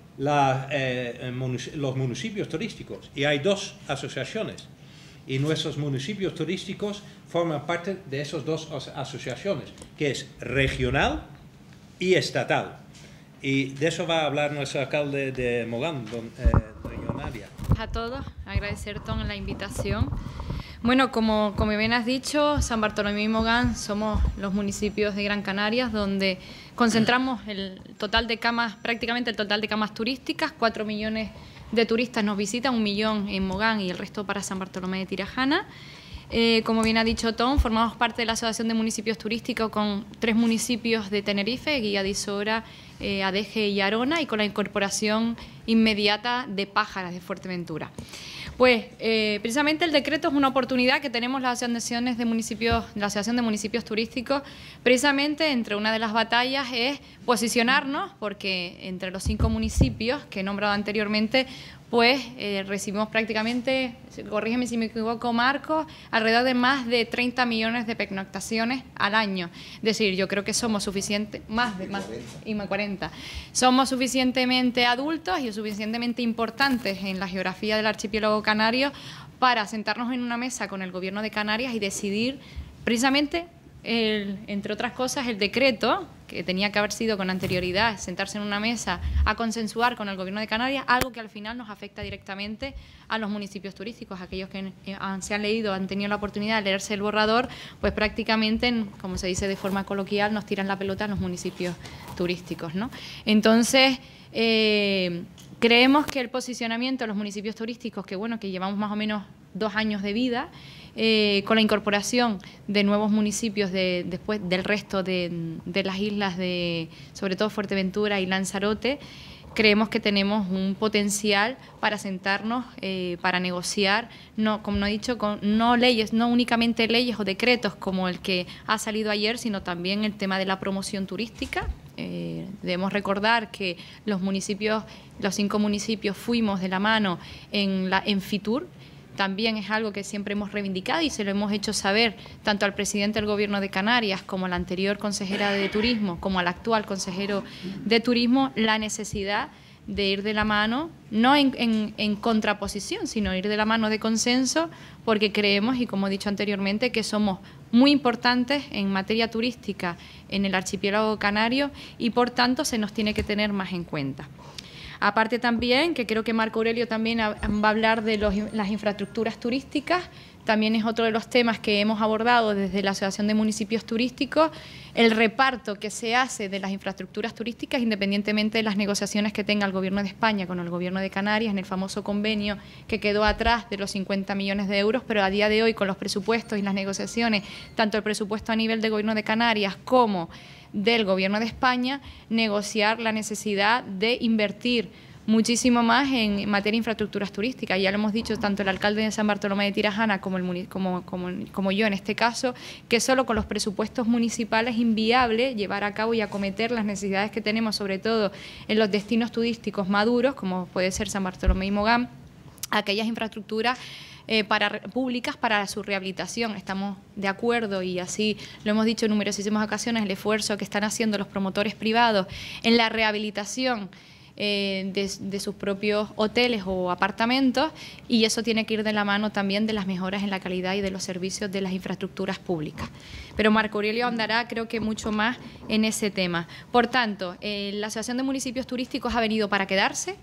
los municipios turísticos. Y hay dos asociaciones, y nuestros municipios turísticos forman parte de esas dos asociaciones, que es regional y estatal. Y de eso va a hablar nuestro alcalde de Mogán, doña Nadia. A todos, agradecer, Tom, la invitación. Bueno, como bien has dicho, San Bartolomé y Mogán somos los municipios de Gran Canaria donde concentramos el total de camas, prácticamente el total de camas turísticas. 4 millones de turistas nos visitan, 1 millón en Mogán y el resto para San Bartolomé de Tirajana. Como bien ha dicho Tom, formamos parte de la Asociación de Municipios Turísticos con 3 municipios de Tenerife, Guía de Isora, Adeje y Arona, y con la incorporación inmediata de Pájaras de Fuerteventura. Pues precisamente el decreto es una oportunidad que tenemos las asociaciones de municipios, la Asociación de Municipios Turísticos. Precisamente entre una de las batallas es posicionarnos, porque entre los 5 municipios que he nombrado anteriormente, pues recibimos prácticamente, corrígeme si me equivoco, Marcos, alrededor de más de 30 millones de pernoctaciones al año. Es decir, yo creo que somos suficientes, más de 40. Somos suficientemente adultos y suficientemente importantes en la geografía del archipiélago canario para sentarnos en una mesa con el Gobierno de Canarias y decidir precisamente, entre otras cosas, el decreto, que tenía que haber sido con anterioridad, sentarse en una mesa a consensuar con el Gobierno de Canarias, algo que al final nos afecta directamente a los municipios turísticos. Aquellos que se han leído, han tenido la oportunidad de leerse el borrador, pues prácticamente, como se dice de forma coloquial, nos tiran la pelota en los municipios turísticos, ¿no? Entonces, creemos que el posicionamiento de los municipios turísticos, que bueno, que llevamos más o menos 2 años de vida, con la incorporación de nuevos municipios después del resto de las islas, sobre todo Fuerteventura y Lanzarote, creemos que tenemos un potencial para sentarnos, para negociar, como no he dicho, no únicamente leyes o decretos como el que ha salido ayer, sino también el tema de la promoción turística. Debemos recordar que los 5 municipios fuimos de la mano en Fitur. También es algo que siempre hemos reivindicado y se lo hemos hecho saber tanto al presidente del Gobierno de Canarias como a la anterior consejera de Turismo, como al actual consejero de Turismo, la necesidad de ir de la mano, no en contraposición, sino ir de la mano de consenso, porque creemos, y como he dicho anteriormente, que somos muy importantes en materia turística en el archipiélago canario y por tanto se nos tiene que tener más en cuenta. Aparte también, que creo que Marco Aurelio también va a hablar de las infraestructuras turísticas, también es otro de los temas que hemos abordado desde la Asociación de Municipios Turísticos, el reparto que se hace de las infraestructuras turísticas independientemente de las negociaciones que tenga el Gobierno de España con el Gobierno de Canarias en el famoso convenio que quedó atrás de los 50 millones de euros, pero a día de hoy con los presupuestos y las negociaciones, tanto el presupuesto a nivel del Gobierno de Canarias como del Gobierno de España, negociar la necesidad de invertir muchísimo más en materia de infraestructuras turísticas. Ya lo hemos dicho tanto el alcalde de San Bartolomé de Tirajana como yo en este caso, que solo con los presupuestos municipales es inviable llevar a cabo y acometer las necesidades que tenemos, sobre todo en los destinos turísticos maduros, como puede ser San Bartolomé y Mogán, aquellas infraestructuras públicas para su rehabilitación. Estamos de acuerdo y así lo hemos dicho en numerosísimas ocasiones, el esfuerzo que están haciendo los promotores privados en la rehabilitación de sus propios hoteles o apartamentos, y eso tiene que ir de la mano también de las mejoras en la calidad y de los servicios de las infraestructuras públicas. Pero Marco Aurelio andará, creo que mucho más en ese tema. Por tanto, la Asociación de Municipios Turísticos ha venido para quedarse,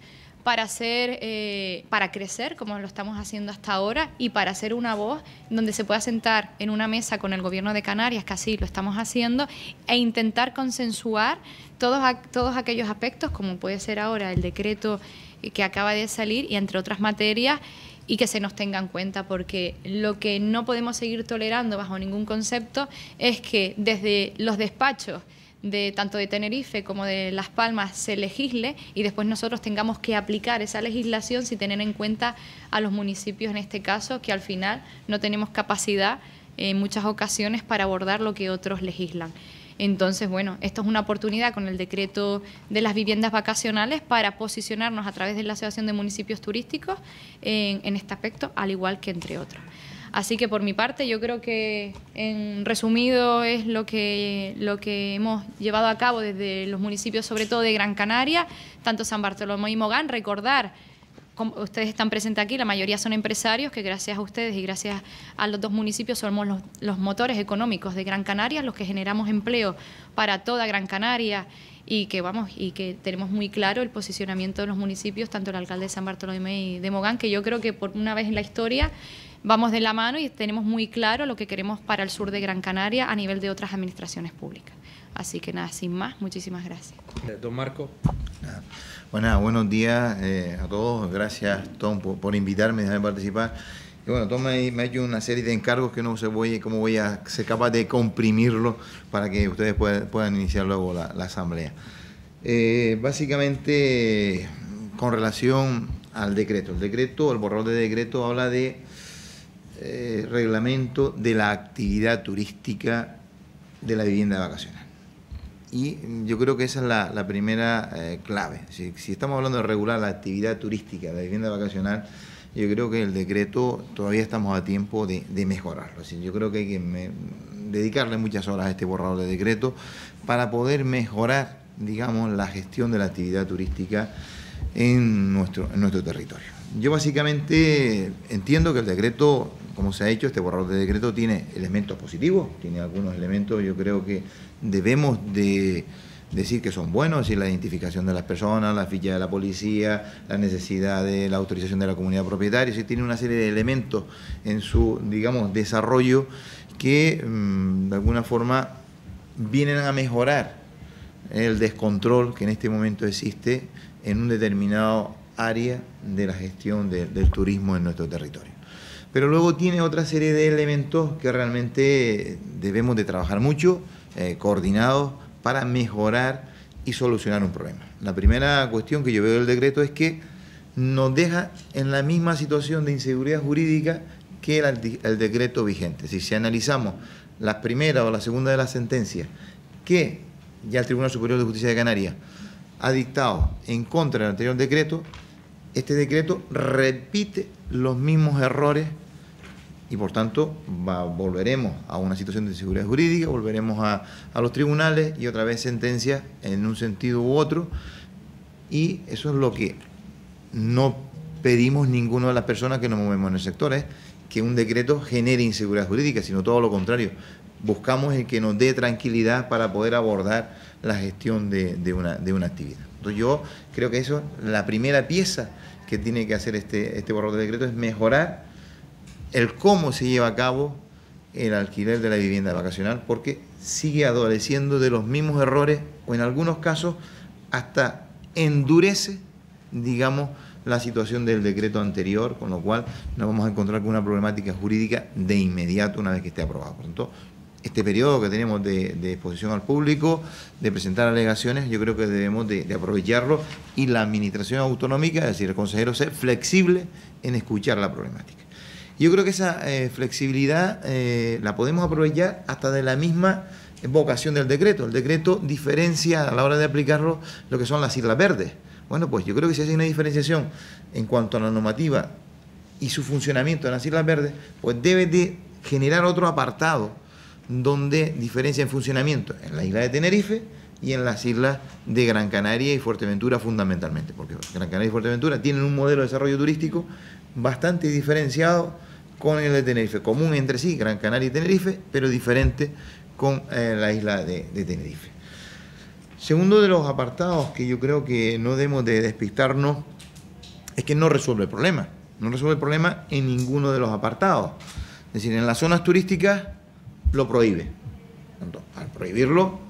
para crecer, como lo estamos haciendo hasta ahora, y para ser una voz donde se pueda sentar en una mesa con el Gobierno de Canarias, que así lo estamos haciendo, e intentar consensuar todos aquellos aspectos, como puede ser ahora el decreto que acaba de salir, y entre otras materias, y que se nos tenga en cuenta, porque lo que no podemos seguir tolerando bajo ningún concepto es que desde los despachos tanto de Tenerife como de Las Palmas se legisle y después nosotros tengamos que aplicar esa legislación sin tener en cuenta a los municipios, en este caso, que al final no tenemos capacidad en muchas ocasiones para abordar lo que otros legislan. Entonces, bueno, esto es una oportunidad con el decreto de las viviendas vacacionales para posicionarnos a través de la Asociación de Municipios Turísticos en este aspecto, al igual que entre otros. Así que por mi parte yo creo que en resumido es lo que hemos llevado a cabo desde los municipios, sobre todo de Gran Canaria, tanto San Bartolomé y Mogán. Recordar, como ustedes están presentes aquí, la mayoría son empresarios, que gracias a ustedes y gracias a los dos municipios somos los motores económicos de Gran Canaria, los que generamos empleo para toda Gran Canaria, y que tenemos muy claro el posicionamiento de los municipios, tanto el alcalde de San Bartolomé y de Mogán, que yo creo que por una vez en la historia vamos de la mano y tenemos muy claro lo que queremos para el sur de Gran Canaria a nivel de otras administraciones públicas. Así que nada, sin más, muchísimas gracias. Don Marco. Bueno, buenos días a todos. Gracias, Tom, por invitarme a participar. Y bueno, Tom me ha hecho una serie de encargos que no sé cómo voy a ser capaz de comprimirlo para que ustedes puedan iniciar luego la asamblea. Básicamente, con relación al decreto. El borrador de decreto habla de reglamento de la actividad turística de la vivienda vacacional. Y yo creo que esa es la primera clave. Si estamos hablando de regular la actividad turística de la vivienda vacacional, yo creo que el decreto todavía estamos a tiempo de mejorarlo. Yo creo que hay que dedicarle muchas horas a este borrador de decreto para poder mejorar, digamos, la gestión de la actividad turística en nuestro territorio. Yo básicamente entiendo que el decreto, como se ha hecho, este borrador de decreto tiene elementos positivos, tiene algunos elementos, yo creo que debemos de decir que son buenos, es decir, la identificación de las personas, la ficha de la policía, la necesidad de la autorización de la comunidad propietaria, sí, tiene una serie de elementos en su, digamos, desarrollo que de alguna forma vienen a mejorar el descontrol que en este momento existe en un determinado área de la gestión del turismo en nuestro territorio. Pero luego tiene otra serie de elementos que realmente debemos de trabajar mucho, coordinados, para mejorar y solucionar un problema. La primera cuestión que yo veo del decreto es que nos deja en la misma situación de inseguridad jurídica que el decreto vigente. Es decir, si analizamos la primera o la segunda de las sentencias que ya el Tribunal Superior de Justicia de Canarias ha dictado en contra del anterior decreto, este decreto repite los mismos errores y por tanto volveremos a una situación de inseguridad jurídica, volveremos a los tribunales y otra vez sentencias en un sentido u otro, y eso es lo que no pedimos ninguno de las personas que nos movemos en el sector, es que un decreto genere inseguridad jurídica, sino todo lo contrario. Buscamos el que nos dé tranquilidad para poder abordar la gestión de una actividad. Entonces yo creo que eso, la primera pieza que tiene que hacer este borrador de decreto es mejorar el cómo se lleva a cabo el alquiler de la vivienda vacacional, porque sigue adoleciendo de los mismos errores o en algunos casos hasta endurece, digamos, la situación del decreto anterior, con lo cual nos vamos a encontrar con una problemática jurídica de inmediato una vez que esté aprobado. Por tanto, este periodo que tenemos de exposición al público, de presentar alegaciones, yo creo que debemos de aprovecharlo, y la administración autonómica, es decir, el consejero, ser flexible en escuchar la problemática. Yo creo que esa flexibilidad la podemos aprovechar hasta de la misma vocación del decreto. El decreto diferencia a la hora de aplicarlo lo que son las islas verdes. Bueno, pues yo creo que si hace una diferenciación en cuanto a la normativa y su funcionamiento en las islas verdes, pues debe de generar otro apartado donde diferencia en funcionamiento en la isla de Tenerife, y en las islas de Gran Canaria y Fuerteventura fundamentalmente, porque Gran Canaria y Fuerteventura tienen un modelo de desarrollo turístico bastante diferenciado con el de Tenerife, común entre sí, Gran Canaria y Tenerife, pero diferente con la isla de Tenerife. Segundo de los apartados que yo creo que no debemos de despistarnos es que no resuelve el problema. No resuelve el problema en ninguno de los apartados. Es decir, en las zonas turísticas lo prohíbe. Entonces, al prohibirlo,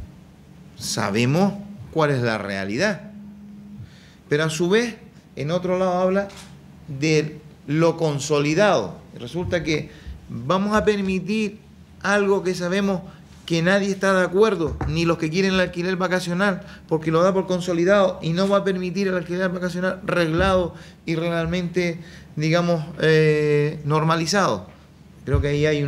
sabemos cuál es la realidad. Pero a su vez, en otro lado habla de lo consolidado. Resulta que vamos a permitir algo que sabemos que nadie está de acuerdo, ni los que quieren el alquiler vacacional, porque lo da por consolidado y no va a permitir el alquiler vacacional reglado y realmente, digamos, normalizado. Creo que ahí hay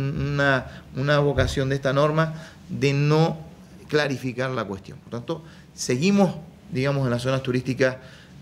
una vocación de esta norma de no clarificar la cuestión. Por tanto, seguimos, digamos, en las zonas turísticas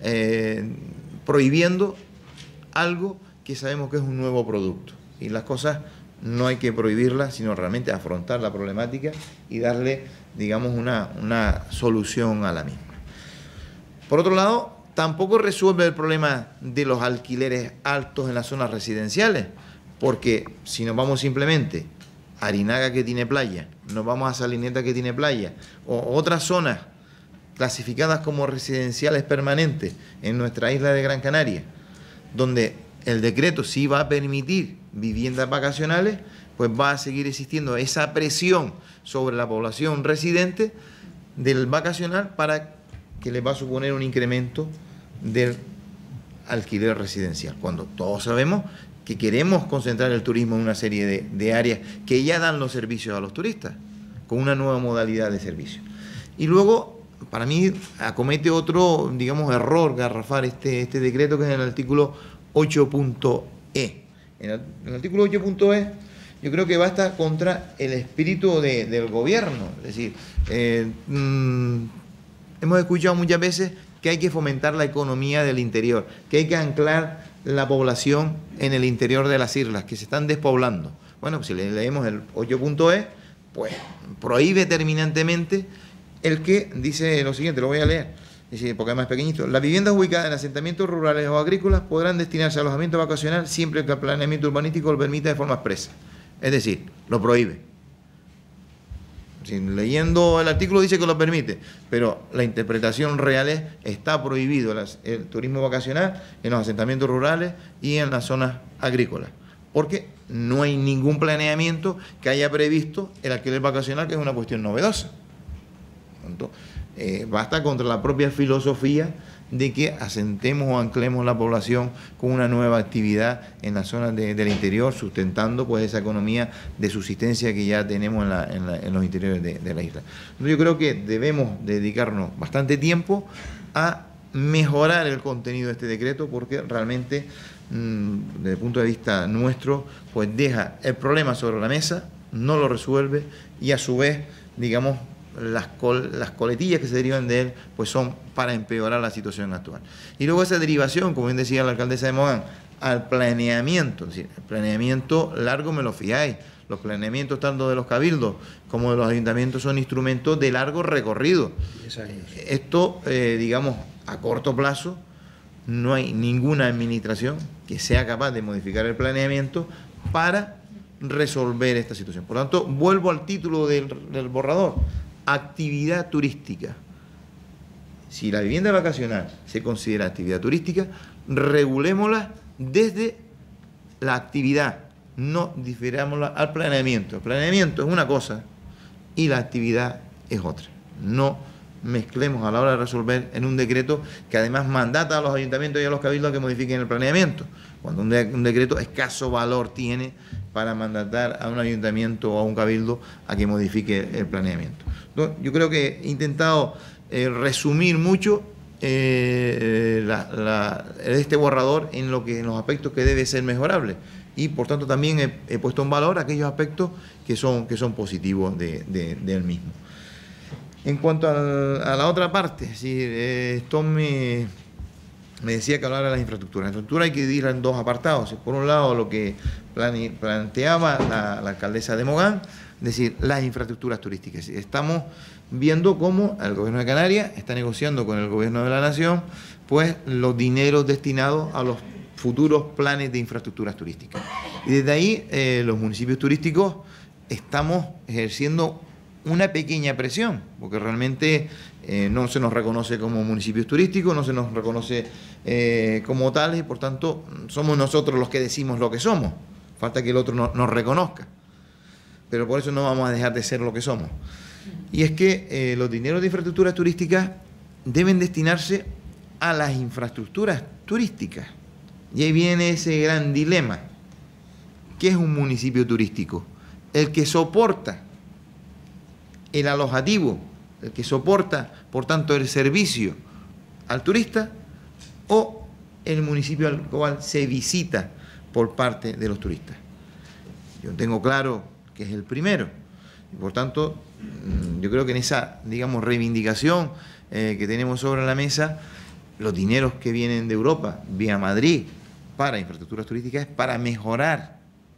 prohibiendo algo que sabemos que es un nuevo producto. Y las cosas no hay que prohibirlas, sino realmente afrontar la problemática y darle, digamos, una solución a la misma. Por otro lado, tampoco resuelve el problema de los alquileres altos en las zonas residenciales, porque si nos vamos simplemente a Arinaga, que tiene playa, nos vamos a Salineta, que tiene playa, o otras zonas clasificadas como residenciales permanentes en nuestra isla de Gran Canaria, donde el decreto sí va a permitir viviendas vacacionales, pues va a seguir existiendo esa presión sobre la población residente del vacacional para que les va a suponer un incremento del alquiler residencial, cuando todos sabemos que queremos concentrar el turismo en una serie de áreas que ya dan los servicios a los turistas, con una nueva modalidad de servicio. Y luego, para mí, acomete otro, digamos, error garrafal este decreto, que es el artículo 8.e. En el artículo 8.e yo creo que va a estar contra el espíritu del gobierno. Es decir, hemos escuchado muchas veces que hay que fomentar la economía del interior, que hay que anclar la población en el interior de las islas, que se están despoblando. Bueno, si leemos el 8.e, pues prohíbe terminantemente el que dice lo siguiente, lo voy a leer. Dice, porque es más pequeñito: las viviendas ubicadas en asentamientos rurales o agrícolas podrán destinarse a alojamiento vacacional siempre que el planeamiento urbanístico lo permita de forma expresa. Es decir, lo prohíbe. Leyendo el artículo dice que lo permite, pero la interpretación real es: está prohibido el turismo vacacional en los asentamientos rurales y en las zonas agrícolas, porque no hay ningún planeamiento que haya previsto el alquiler vacacional, que es una cuestión novedosa. Entonces, basta contra la propia filosofía de que asentemos o anclemos la población con una nueva actividad en las zonas del interior, sustentando pues esa economía de subsistencia que ya tenemos en los interiores de la isla. Entonces, yo creo que debemos dedicarnos bastante tiempo a mejorar el contenido de este decreto, porque realmente, desde el punto de vista nuestro, pues deja el problema sobre la mesa, no lo resuelve y a su vez, digamos, las coletillas que se derivan de él pues son para empeorar la situación actual. Y luego esa derivación, como bien decía la alcaldesa de Mogán, al planeamiento. Es decir, el planeamiento largo me lo fiáis. Los planeamientos tanto de los cabildos como de los ayuntamientos son instrumentos de largo recorrido. Esto, digamos, a corto plazo, no hay ninguna administración que sea capaz de modificar el planeamiento para resolver esta situación. Por lo tanto, vuelvo al título del borrador: actividad turística. Si la vivienda vacacional se considera actividad turística, regulémosla desde la actividad, no difirámosla al planeamiento. El planeamiento es una cosa y la actividad es otra. No mezclemos a la hora de resolver en un decreto que además mandata a los ayuntamientos y a los cabildos que modifiquen el planeamiento, cuando un decreto escaso valor tiene para mandatar a un ayuntamiento o a un cabildo a que modifique el planeamiento. Entonces, yo creo que he intentado resumir mucho este borrador en los aspectos que debe ser mejorable, y por tanto también he puesto en valor aquellos aspectos que son positivos del mismo. En cuanto a la otra parte, esto me me decía que hablara de las infraestructuras. La infraestructura hay que dividirla en dos apartados. Por un lado, lo que planteaba la alcaldesa de Mogán, es decir, las infraestructuras turísticas. Estamos viendo cómo el Gobierno de Canarias está negociando con el Gobierno de la Nación pues los dineros destinados a los futuros planes de infraestructuras turísticas. Y desde ahí los municipios turísticos estamos ejerciendo una pequeña presión, porque realmente no se nos reconoce como municipios turísticos, no se nos reconoce como tales, y por tanto somos nosotros los que decimos lo que somos. Falta que el otro nos reconozca. Pero por eso no vamos a dejar de ser lo que somos. Y es que los dineros de infraestructuras turísticas deben destinarse a las infraestructuras turísticas. Y ahí viene ese gran dilema. ¿Qué es un municipio turístico? El que soporta el alojativo, el que soporta, por tanto, el servicio al turista, o el municipio al cual se visita por parte de los turistas. Yo tengo claro que es el primero. Y por tanto, yo creo que en esa, digamos, reivindicación que tenemos sobre la mesa, los dineros que vienen de Europa, vía Madrid, para infraestructuras turísticas, es para mejorar,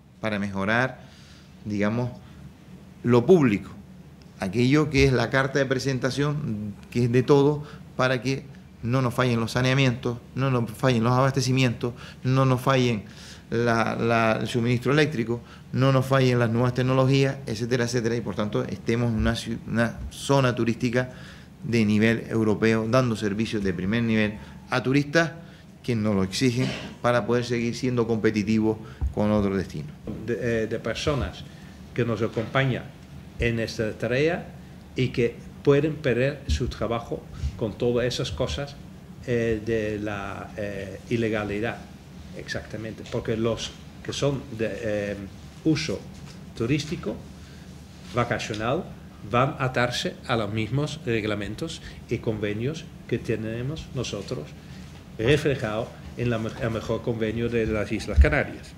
digamos, lo público. Aquello que es la carta de presentación, que es de todo, para que no nos fallen los saneamientos, no nos fallen los abastecimientos, no nos fallen el suministro eléctrico, no nos fallen las nuevas tecnologías, etcétera, etcétera, y por tanto estemos en una zona turística de nivel europeo, dando servicios de primer nivel a turistas que nos lo exigen para poder seguir siendo competitivos con otros destinos. De personas que nos acompañan en esta tarea y que pueden perder su trabajo con todas esas cosas de la ilegalidad, exactamente, porque los que son de uso turístico, vacacional, van a atarse a los mismos reglamentos y convenios que tenemos nosotros reflejado en el mejor convenio de las Islas Canarias.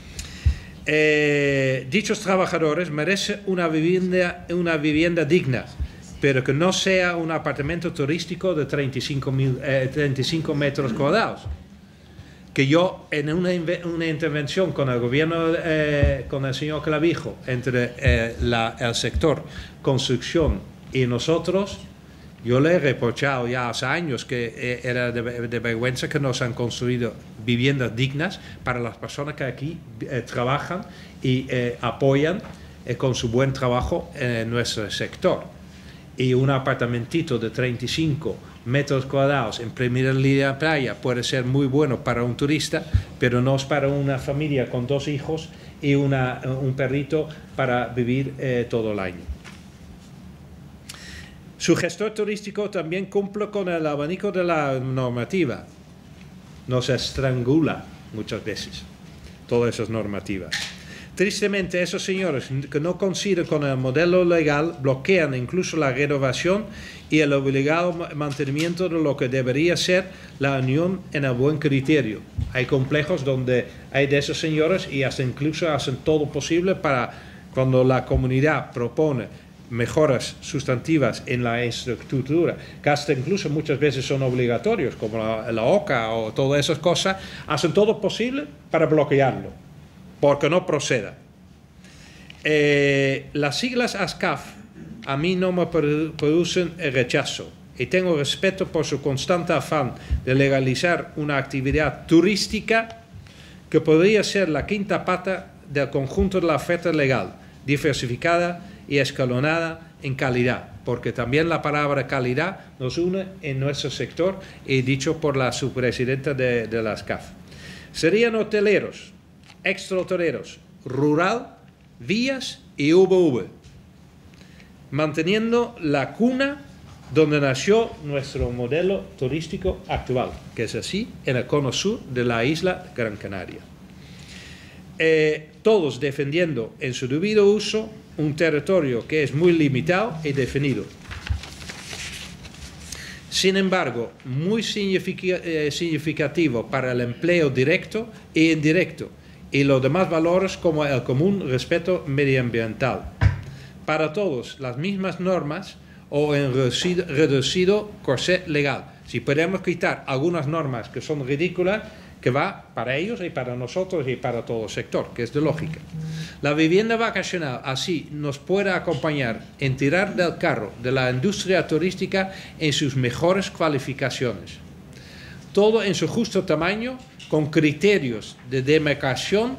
Dichos trabajadores merecen una vivienda digna, pero que no sea un apartamento turístico de 35 metros cuadrados. Que yo, en una intervención con el gobierno, con el señor Clavijo, entre el sector construcción y nosotros, yo le he reprochado ya hace años que era de vergüenza que no se han construido viviendas dignas para las personas que aquí trabajan y apoyan con su buen trabajo en nuestro sector. Y un apartamentito de 35 metros cuadrados en primera línea de playa puede ser muy bueno para un turista, pero no es para una familia con 2 hijos y un perrito para vivir todo el año. Su gestor turístico también cumple con el abanico de la normativa. Nos estrangula muchas veces todas esas normativas. Tristemente, esos señores que no coinciden con el modelo legal bloquean incluso la renovación y el obligado mantenimiento de lo que debería ser la unión en el buen criterio. Hay complejos donde hay de esos señores y incluso hacen todo posible para, cuando la comunidad propone mejoras sustantivas en la estructura, que hasta incluso muchas veces son obligatorios, como la OCA o todas esas cosas, hacen todo posible para bloquearlo, porque no proceda. Las siglas ASCAF a mí no me producen el rechazo y tengo respeto por su constante afán de legalizar una actividad turística que podría ser la quinta pata del conjunto de la oferta legal, diversificada y escalonada en calidad, porque también la palabra calidad nos une en nuestro sector y dicho por la subpresidenta de la ASCAF. Serían hoteleros, extrahoteleros, rural, vías y VV, manteniendo la cuna donde nació nuestro modelo turístico actual, que es así en el cono sur de la isla Gran Canaria. Todos defendiendo en su debido uso un territorio que es muy limitado y definido. Sin embargo, muy significativo para el empleo directo e indirecto y los demás valores como el común respeto medioambiental. Para todos las mismas normas o en reducido corsé legal, Si podemos quitar algunas normas que son ridículas, que va para ellos y para nosotros y para todo el sector, que es de lógica. La vivienda vacacional así nos puede acompañar en tirar del carro de la industria turística en sus mejores cualificaciones. Todo en su justo tamaño, con criterios de demarcación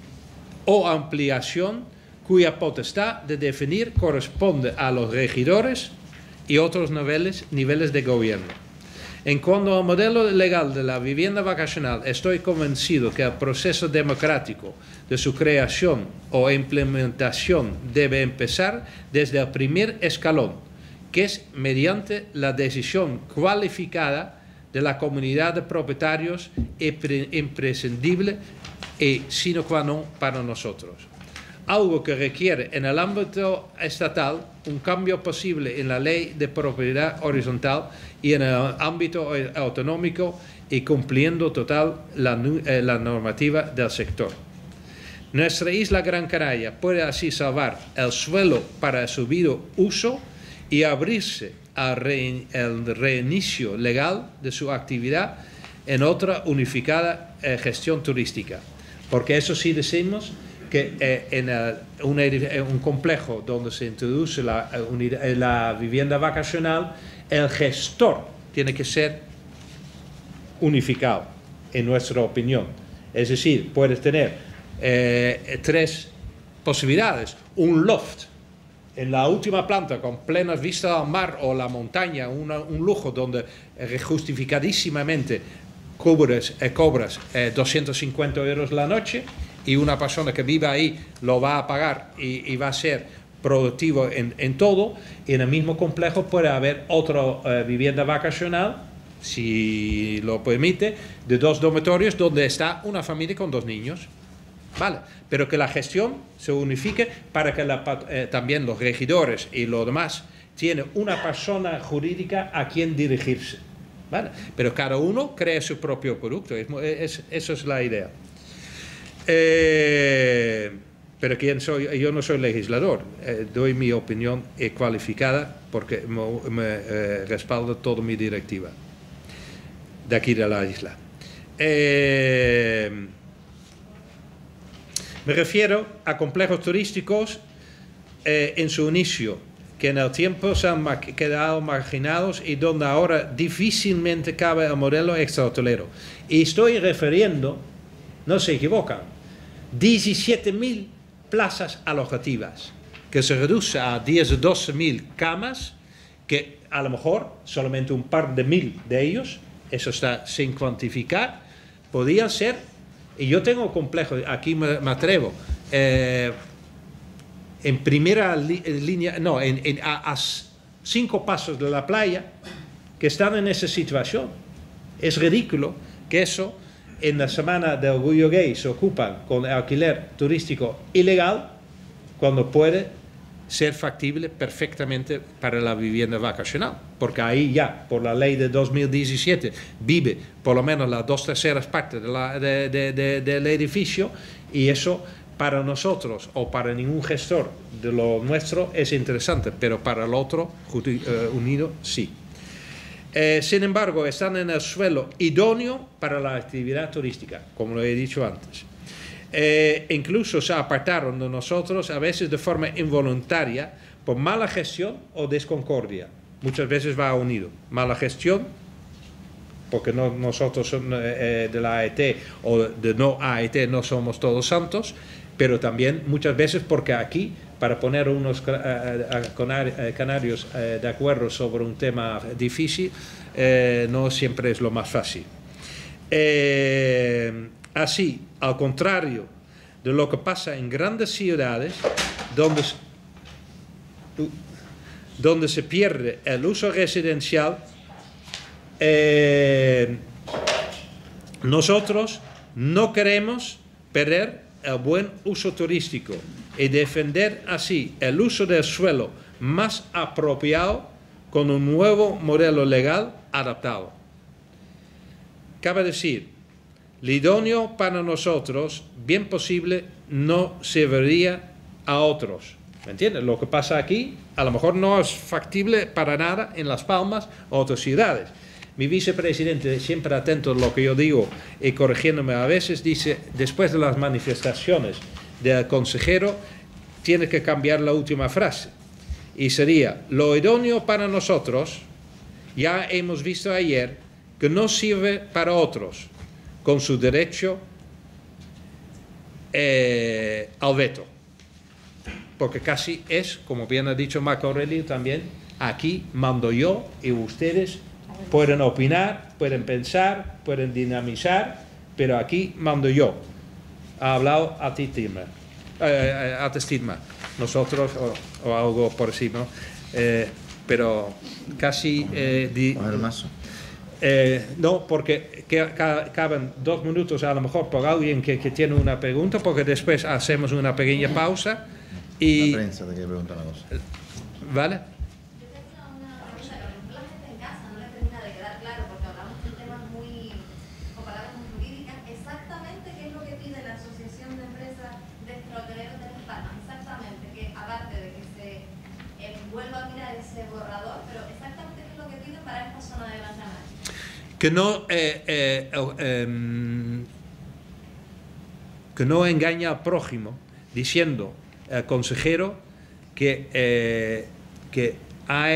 o ampliación, cuya potestad de definir corresponde a los regidores y otros niveles de gobierno. En cuanto al modelo legal de la vivienda vacacional, estoy convencido que el proceso democrático de su creación o implementación debe empezar desde el primer escalón, que es mediante la decisión cualificada de la comunidad de propietarios imprescindible y sine qua non para nosotros. Algo que requiere en el ámbito estatal un cambio posible en la ley de propiedad horizontal y en el ámbito autonómico y cumpliendo total la normativa del sector. Nuestra isla Gran Canaria puede así salvar el suelo para su debido uso y abrirse al reinicio legal de su actividad en otra unificada gestión turística. Porque eso sí decimos que en un complejo donde se introduce la vivienda vacacional, el gestor tiene que ser unificado, en nuestra opinión. Es decir, puedes tener 3 posibilidades. Un loft en la última planta con plenas vistas al mar o la montaña, un lujo donde justificadísimamente cobras 250 euros la noche, y una persona que vive ahí lo va a pagar y va a ser productivo en todo. Y en el mismo complejo puede haber otra vivienda vacacional, si lo permite, de 2 dormitorios donde está una familia con 2 niños. Vale, pero que la gestión se unifique para que también los regidores y los demás tienen una persona jurídica a quien dirigirse. Vale, pero cada uno crea su propio producto, eso es la idea. Pero ¿quién soy? Yo no soy legislador, doy mi opinión cualificada porque me respalda toda mi directiva de aquí de la isla. Me refiero a complejos turísticos en su inicio, que en el tiempo se han quedado marginados y donde ahora difícilmente cabe el modelo extrahotelero. Y estoy refiriendo, no se equivocan, 17.000 plazas alojativas, que se reduce a 10 o 12.000 camas, que a lo mejor solamente un par de mil de ellos, eso está sin cuantificar, podían ser. Y yo tengo complejos, aquí me atrevo, en primera línea, no, a 5 pasos de la playa, que están en esa situación. Es ridículo que eso, en la semana de Orgullo Gay, se ocupan con el alquiler turístico ilegal, cuando puede ser factible perfectamente para la vivienda vacacional. Porque ahí ya, por la ley de 2017, vive por lo menos las 2/3 partes del edificio, y eso para nosotros o para ningún gestor de lo nuestro es interesante, pero para el otro unido sí. Sin embargo, están en el suelo idóneo para la actividad turística, como lo he dicho antes. Incluso se apartaron de nosotros a veces de forma involuntaria por mala gestión o desconcordia. Muchas veces va unido. Mala gestión, porque nosotros de la AET o de no AET no somos todos santos, pero también muchas veces porque aquí, para poner unos canarios de acuerdo sobre un tema difícil, no siempre es lo más fácil. Así, al contrario de lo que pasa en grandes ciudades, donde se pierde el uso residencial, nosotros no queremos perder el buen uso turístico y defender así el uso del suelo más apropiado con un nuevo modelo legal adaptado. Cabe decir, lo idóneo para nosotros, bien posible, no serviría a otros. ¿Me entiendes? Lo que pasa aquí a lo mejor no es factible para nada en Las Palmas o otras ciudades. Mi vicepresidente, siempre atento a lo que yo digo y corrigiéndome a veces, dice, después de las manifestaciones del consejero, tiene que cambiar la última frase. Y sería, lo idóneo para nosotros, ya hemos visto ayer, que no sirve para otros, con su derecho al veto. Porque casi es, como bien ha dicho Marco Aurelio también, aquí mando yo y ustedes pueden opinar, pueden pensar, pueden dinamizar, pero aquí mando yo. Ha hablado a ti, Stigma. Nosotros, o algo por encima, pero casi... no, porque caben 2 minutos a lo mejor por alguien que tiene una pregunta, porque después hacemos una pequeña pausa y... La prensa te quiere preguntar una cosa. ¿Vale? Yo tenía una pregunta que la gente en casa no le termina de quedar claro, porque hablamos de temas muy, con palabras muy jurídicas. Exactamente qué es lo que pide la Asociación de Empresas de Extrahoteleros de Las Palmas. Exactamente, que aparte de que se vuelva a mirar ese borrador, pero exactamente qué es lo que piden para esta zona de Gran Canaria. Que no engañe al prójimo diciendo al consejero que ha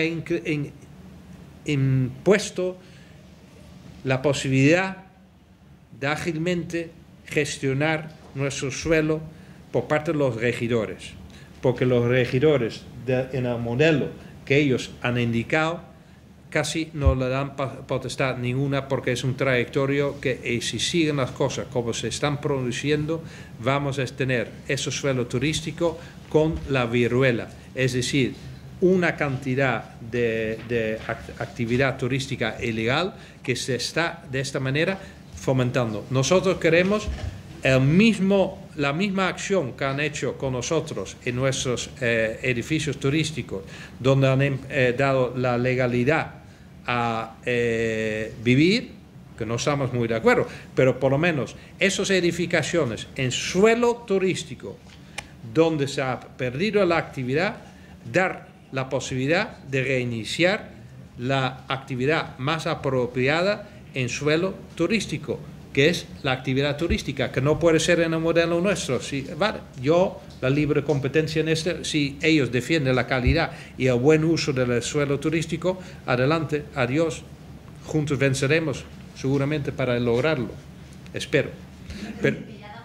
impuesto la posibilidad de ágilmente gestionar nuestro suelo por parte de los regidores, porque los regidores en el modelo que ellos han indicado casi no le dan potestad ninguna, porque es un trayectorio que si siguen las cosas como se están produciendo, vamos a tener ese suelo turístico con la viruela, es decir, una cantidad de actividad turística ilegal que se está de esta manera fomentando. Nosotros queremos la misma acción que han hecho con nosotros en nuestros edificios turísticos, donde han dado la legalidad a vivir, que no estamos muy de acuerdo, pero por lo menos esas edificaciones en suelo turístico donde se ha perdido la actividad, dar la posibilidad de reiniciar la actividad más apropiada en suelo turístico, que es la actividad turística, que no puede ser en el modelo nuestro. Sí, vale, yo, la libre competencia en este, si ellos defienden la calidad y el buen uso del suelo turístico, adelante, adiós, juntos venceremos seguramente para lograrlo, espero. Pero,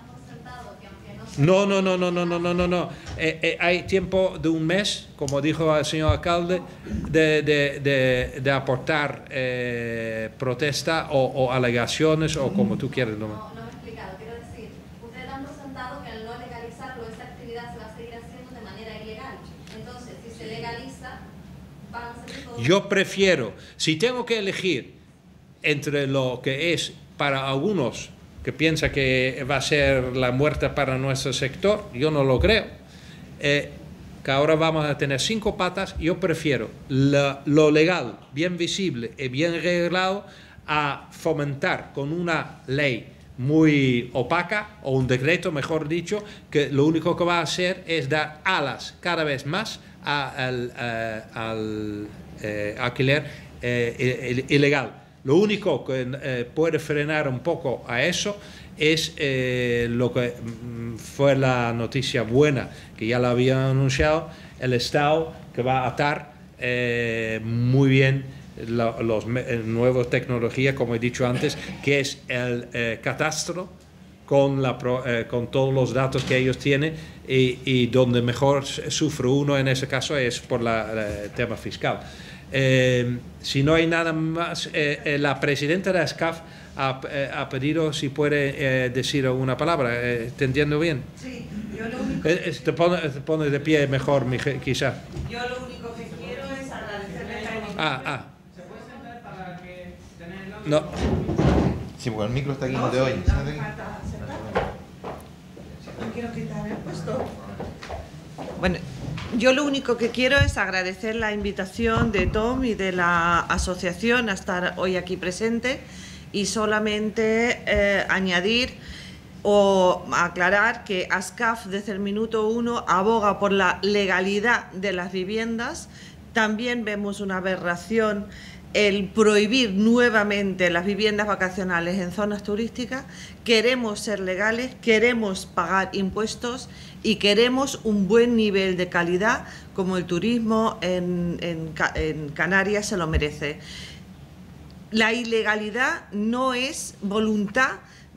no. Hay tiempo de un mes, como dijo el señor alcalde, de aportar protesta o alegaciones o como tú quieras. No me he explicado. Quiero decir, ustedes han presentado que al no legalizarlo, esa actividad se va a seguir haciendo de manera ilegal. Entonces, si se legaliza, van a seguir todo. Yo prefiero, si tengo que elegir entre lo que es para algunos que piensa que va a ser la muerte para nuestro sector, yo no lo creo, que ahora vamos a tener 5 patas, yo prefiero lo legal, bien visible y bien reglado, a fomentar con una ley muy opaca, o un decreto, mejor dicho, que lo único que va a hacer es dar alas cada vez más al alquiler ilegal. Lo único que puede frenar un poco a eso es lo que fue la noticia buena, que ya la había anunciado, el Estado que va a atar muy bien las nuevas tecnologías, como he dicho antes, que es el catastro con todos los datos que ellos tienen y donde mejor sufre uno en ese caso es por el tema fiscal. Si no hay nada más, la presidenta de ASCAF ha pedido si puede decir alguna palabra. ¿Te entiendo bien? Sí, yo lo único... Te pones de pie mejor, quizá. Yo lo único que quiero es agradecerle a la Ah. ¿Se puede sentar para que tenerlo? No. Sí, porque el micro está aquí, no te sí, oyes. no me falta sentar. No quiero quitar el puesto. Bueno, yo lo único que quiero es agradecer la invitación de Tom y de la asociación a estar hoy aquí presente y solamente añadir o aclarar que ASCAF desde el minuto 1 aboga por la legalidad de las viviendas. También vemos una aberración el prohibir nuevamente las viviendas vacacionales en zonas turísticas. Queremos ser legales, queremos pagar impuestos y queremos un buen nivel de calidad como el turismo en Canarias se lo merece. La ilegalidad no es voluntad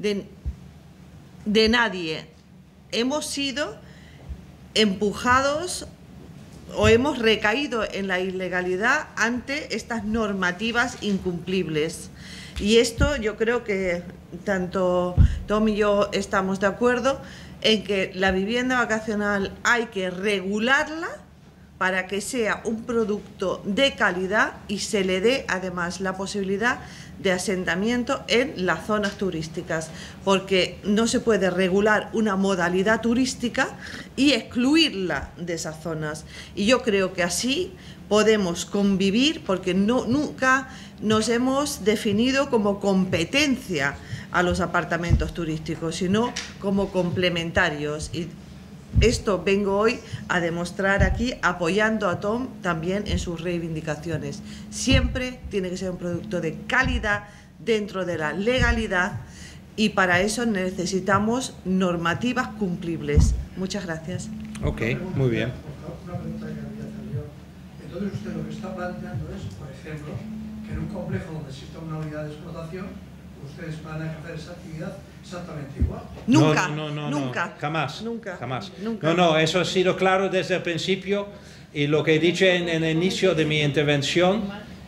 de nadie. Hemos sido empujados o hemos recaído en la ilegalidad ante estas normativas incumplibles. Y esto yo creo que tanto Tom y yo estamos de acuerdo en que la vivienda vacacional hay que regularla para que sea un producto de calidad y se le dé además la posibilidad de asentamiento en las zonas turísticas, porque no se puede regular una modalidad turística y excluirla de esas zonas. Y yo creo que así podemos convivir, porque nunca nos hemos definido como competencia a los apartamentos turísticos, sino como complementarios. Y esto vengo hoy a demostrar aquí, apoyando a Tom también en sus reivindicaciones. Siempre tiene que ser un producto de calidad dentro de la legalidad y para eso necesitamos normativas cumplibles. Muchas gracias. Ok, muy bien. Una pregunta que había salido. Entonces usted lo que está planteando es, por ejemplo, que en un complejo donde exista una unidad de explotación, ustedes van a ejercer esa actividad exactamente igual. Nunca, no, nunca, jamás, nunca, jamás. nunca. No, eso ha sido claro desde el principio y lo que he dicho en el inicio de mi intervención,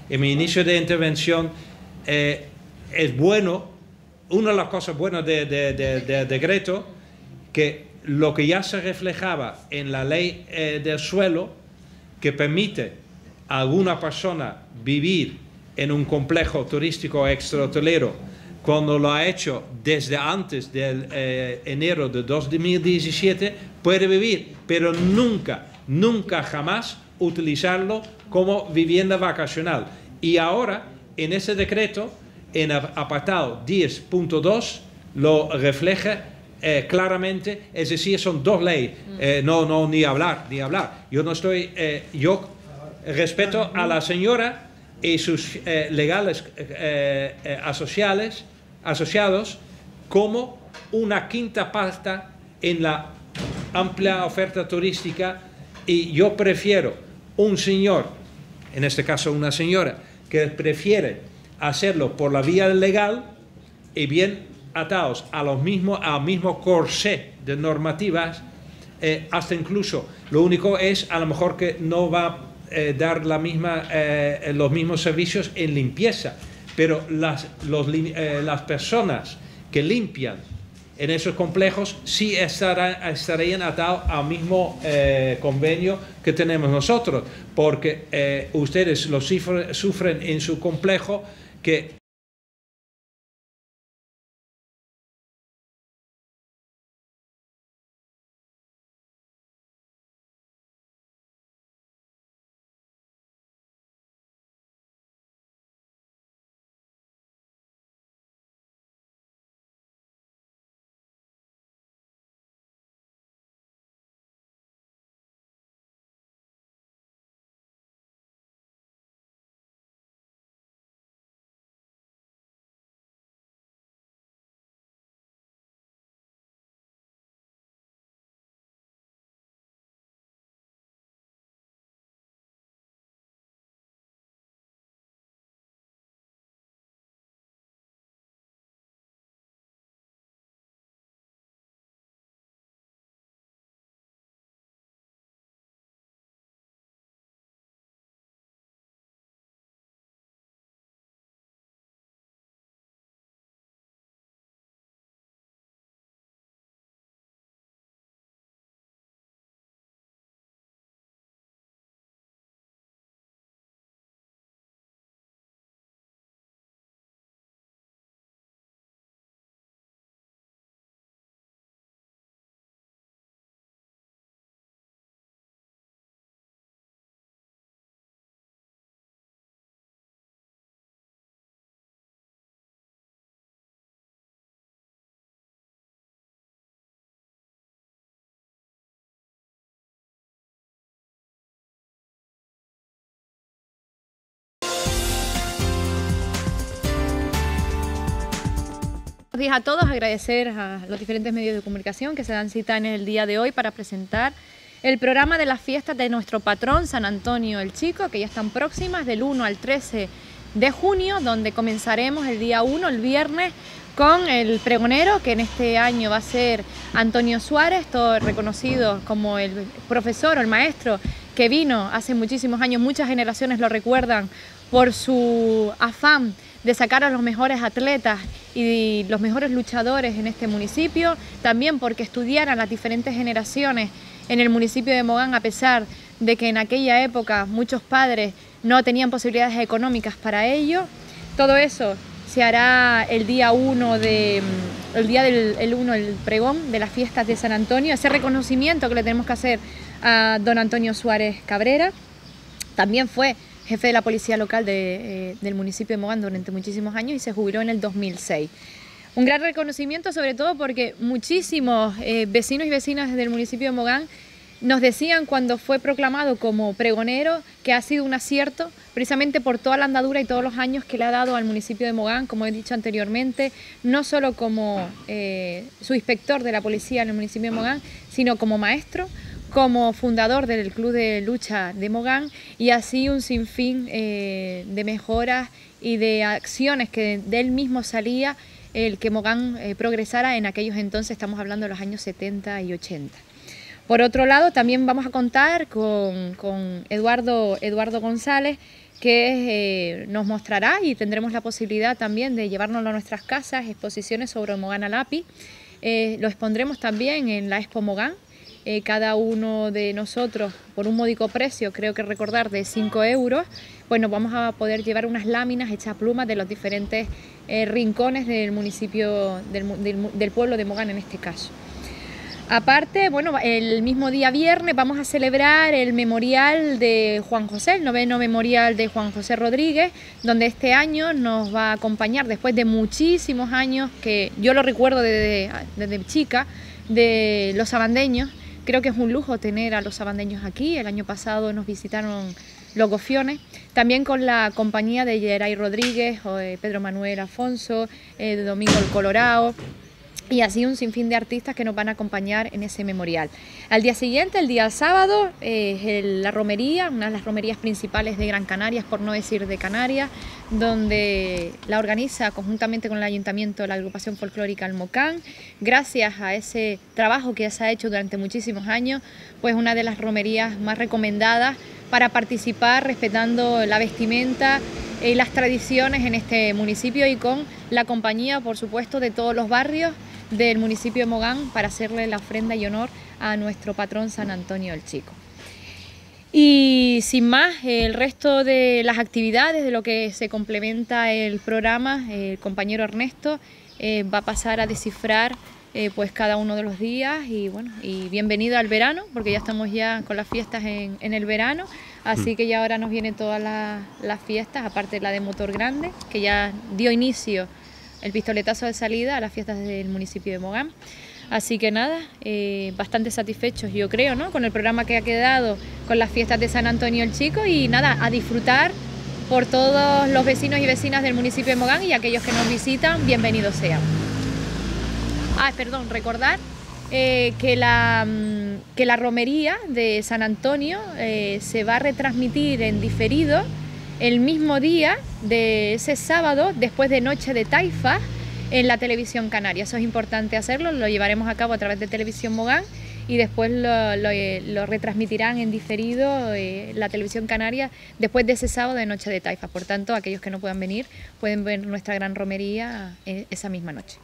es bueno, una de las cosas buenas del decreto, que lo que ya se reflejaba en la ley del suelo, que permite a alguna persona vivir en un complejo turístico extrahotelero, cuando lo ha hecho desde antes del enero de 2017, puede vivir, pero nunca jamás utilizarlo como vivienda vacacional. Y ahora, en ese decreto, en el apartado 10.2, lo refleja claramente, es decir, son dos leyes, ni hablar. Yo respeto a la señora y sus legales asociados como una quinta parte en la amplia oferta turística, y yo prefiero un señor, en este caso una señora, que prefiere hacerlo por la vía legal y bien atados al mismo corsé de normativas, hasta incluso lo único es a lo mejor que no va a dar los mismos servicios en limpieza, pero las personas que limpian en esos complejos sí estarían atados al mismo convenio que tenemos nosotros, porque ustedes lo sufren en su complejo, que Buenos días a todos, agradecer a los diferentes medios de comunicación que se dan cita en el día de hoy para presentar el programa de las fiestas de nuestro patrón San Antonio el Chico, que ya están próximas, del 1 al 13 de junio, donde comenzaremos el día 1, el viernes, con el pregonero, que en este año va a ser Antonio Suárez, todo reconocido como el profesor o el maestro que vino hace muchísimos años, muchas generaciones lo recuerdan por su afán de sacar a los mejores atletas y los mejores luchadores en este municipio, también porque estudiaran las diferentes generaciones en el municipio de Mogán, a pesar de que en aquella época muchos padres no tenían posibilidades económicas para ello. Todo eso se hará el día 1, el pregón de las fiestas de San Antonio, ese reconocimiento que le tenemos que hacer a don Antonio Suárez Cabrera. También fue jefe de la policía local del municipio de Mogán durante muchísimos años y se jubiló en el 2006. Un gran reconocimiento, sobre todo porque muchísimos vecinos y vecinas del municipio de Mogán nos decían cuando fue proclamado como pregonero que ha sido un acierto, precisamente por toda la andadura y todos los años que le ha dado al municipio de Mogán, como he dicho anteriormente, no solo como su inspector de la policía en el municipio de Mogán, sino como maestro, como fundador del Club de Lucha de Mogán, y así un sinfín de mejoras y de acciones que de él mismo salía el que Mogán progresara en aquellos entonces, estamos hablando de los años 70 y 80. Por otro lado, también vamos a contar con Eduardo González, que nos mostrará y tendremos la posibilidad también de llevárnoslo a nuestras casas, exposiciones sobre Mogán a lápiz. Lo expondremos también en la Expo Mogán. Cada uno de nosotros, por un módico precio, creo que recordar, de 5 euros, pues nos vamos a poder llevar unas láminas hechas a plumas de los diferentes rincones del municipio, del pueblo de Mogán en este caso. Aparte, bueno, el mismo día viernes vamos a celebrar el memorial de Juan José, el 9º memorial de Juan José Rodríguez, donde este año nos va a acompañar, después de muchísimos años, que yo lo recuerdo desde chica, de los sabandeños. Creo que es un lujo tener a los sabandeños aquí. El año pasado nos visitaron los Gofiones, también con la compañía de Geray Rodríguez, Pedro Manuel Afonso, Domingo el Colorado, y así un sinfín de artistas que nos van a acompañar en ese memorial. Al día siguiente, el día sábado, la romería, una de las romerías principales de Gran Canarias, por no decir de Canarias, donde la organiza conjuntamente con el Ayuntamiento la agrupación folclórica Almocán. Gracias a ese trabajo que se ha hecho durante muchísimos años, pues una de las romerías más recomendadas para participar respetando la vestimenta y las tradiciones en este municipio, y con la compañía, por supuesto, de todos los barrios del municipio de Mogán para hacerle la ofrenda y honor a nuestro patrón San Antonio el Chico. Y sin más, el resto de las actividades de lo que se complementa el programa, el compañero Ernesto va a pasar a descifrar pues cada uno de los días, y bueno, y bienvenido al verano, porque ya estamos ya con las fiestas en el verano, así que ya ahora nos vienen todas las fiestas, aparte de la de Motor Grande, que ya dio inicio el pistoletazo de salida a las fiestas del municipio de Mogán. Así que nada, bastante satisfechos yo creo, ¿no?, con el programa que ha quedado con las fiestas de San Antonio el Chico, y nada, a disfrutar por todos los vecinos y vecinas del municipio de Mogán, y aquellos que nos visitan, bienvenidos sean. Recordar que la romería de San Antonio se va a retransmitir en diferido el mismo día de ese sábado, después de Noche de Taifas, en la televisión canaria. Eso es importante hacerlo, lo llevaremos a cabo a través de Televisión Mogán, y después lo retransmitirán en diferido la televisión canaria después de ese sábado de Noche de Taifas. Por tanto, aquellos que no puedan venir pueden ver nuestra gran romería esa misma noche.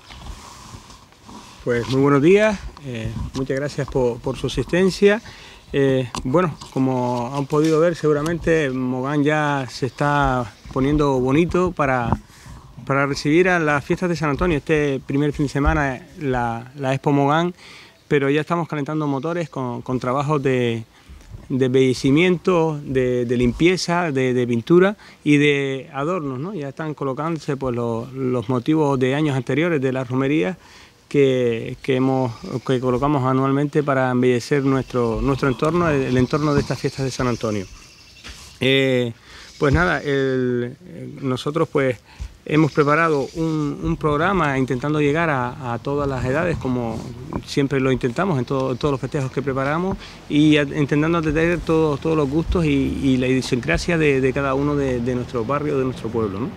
Pues muy buenos días, muchas gracias por su asistencia. Bueno, como han podido ver, seguramente Mogán ya se está poniendo bonito para recibir a las fiestas de San Antonio. Este primer fin de semana la Expo Mogán, pero ya estamos calentando motores con trabajos de embellecimiento, de limpieza, de pintura y de adornos, ¿no? Ya están colocándose pues los motivos de años anteriores de las romerías que colocamos anualmente para embellecer nuestro entorno, el entorno de estas fiestas de San Antonio. Pues nada, nosotros pues hemos preparado un programa intentando llegar a todas las edades, como siempre lo intentamos en todos los festejos que preparamos, y intentando atender todos los gustos y la idiosincrasia de cada uno de nuestro barrio, de nuestro pueblo, ¿no?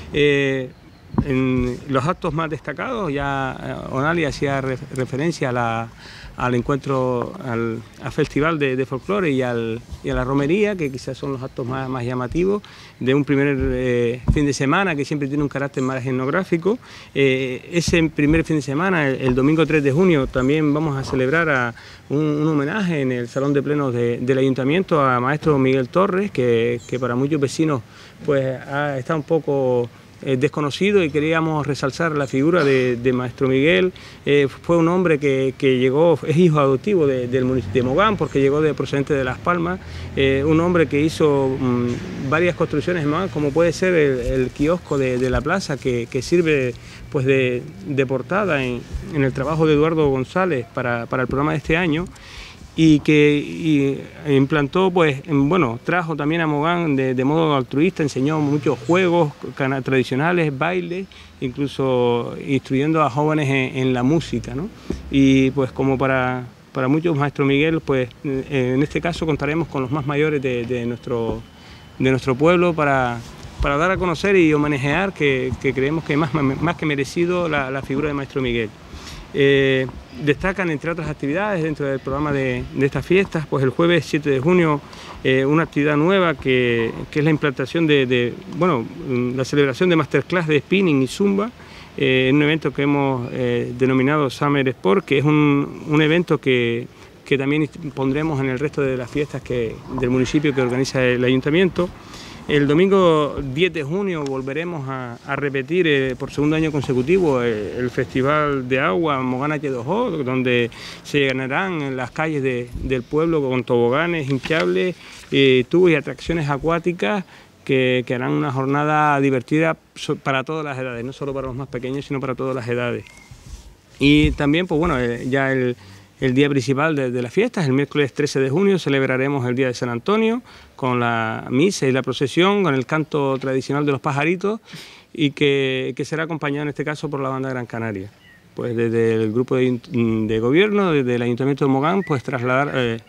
En los actos más destacados, ya Onali hacía referencia al encuentro, al festival de folclore y a la romería, que quizás son los actos más llamativos de un primer fin de semana, que siempre tiene un carácter más etnográfico. Ese primer fin de semana, el domingo 3 de junio, también vamos a celebrar un homenaje en el Salón de Plenos del Ayuntamiento a maestro Miguel Torres, que para muchos vecinos pues está un poco desconocido, y queríamos resaltar la figura de maestro Miguel. Fue un hombre que llegó, es hijo adoptivo del municipio de Mogán, porque llegó procedente de Las Palmas, un hombre que hizo varias construcciones más, como puede ser el kiosco de la plaza, que sirve pues de portada en el trabajo de Eduardo González para el programa de este año, y que implantó, pues, bueno, trajo también a Mogán de modo altruista, enseñó muchos juegos tradicionales, bailes, incluso instruyendo a jóvenes en la música, ¿no? Y pues como para muchos, maestro Miguel, pues en este caso contaremos con los más mayores de nuestro pueblo para dar a conocer y homenajear, que creemos que más que merecido la figura de maestro Miguel. Destacan, entre otras actividades dentro del programa de estas fiestas, pues el jueves 7 de junio una actividad nueva que es la implantación la celebración de masterclass de spinning y zumba, en un evento que hemos denominado Summer Sport, que es un evento que también pondremos en el resto de las fiestas del municipio que organiza el ayuntamiento. El domingo 10 de junio volveremos a repetir por segundo año consecutivo el Festival de Agua Mogán H2O, donde se llenarán en las calles del pueblo con toboganes hinchables, tubos y atracciones acuáticas que harán una jornada divertida para todas las edades, no solo para los más pequeños, sino para todas las edades. Y también, pues bueno, ya el día principal de las fiestas, el miércoles 13 de junio, celebraremos el Día de San Antonio con la misa y la procesión, con el canto tradicional de los pajaritos, y que será acompañado en este caso por la banda Gran Canaria. Pues desde el grupo de gobierno, desde el Ayuntamiento de Mogán, pues trasladamos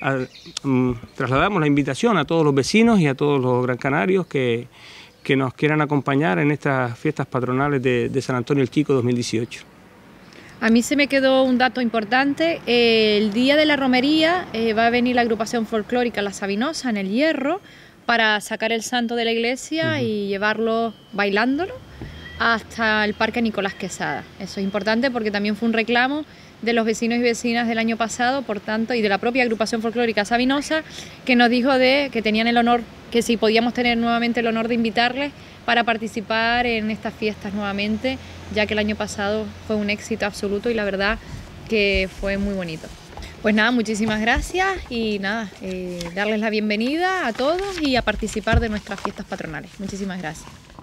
la invitación a todos los vecinos y a todos los gran canarios que nos quieran acompañar en estas fiestas patronales de San Antonio el Chico 2018. A mí se me quedó un dato importante. El día de la romería va a venir la agrupación folclórica La Sabinosa en el Hierro para sacar el santo de la iglesia y llevarlo bailándolo hasta el Parque Nicolás Quesada. Eso es importante porque también fue un reclamo de los vecinos y vecinas del año pasado, por tanto, y de la propia agrupación folclórica Sabinosa, que nos dijo que tenían el honor, que si podíamos tener nuevamente el honor de invitarles para participar en estas fiestas nuevamente, ya que el año pasado fue un éxito absoluto y la verdad que fue muy bonito. Pues nada, muchísimas gracias y nada, darles la bienvenida a todos y a participar de nuestras fiestas patronales. Muchísimas gracias.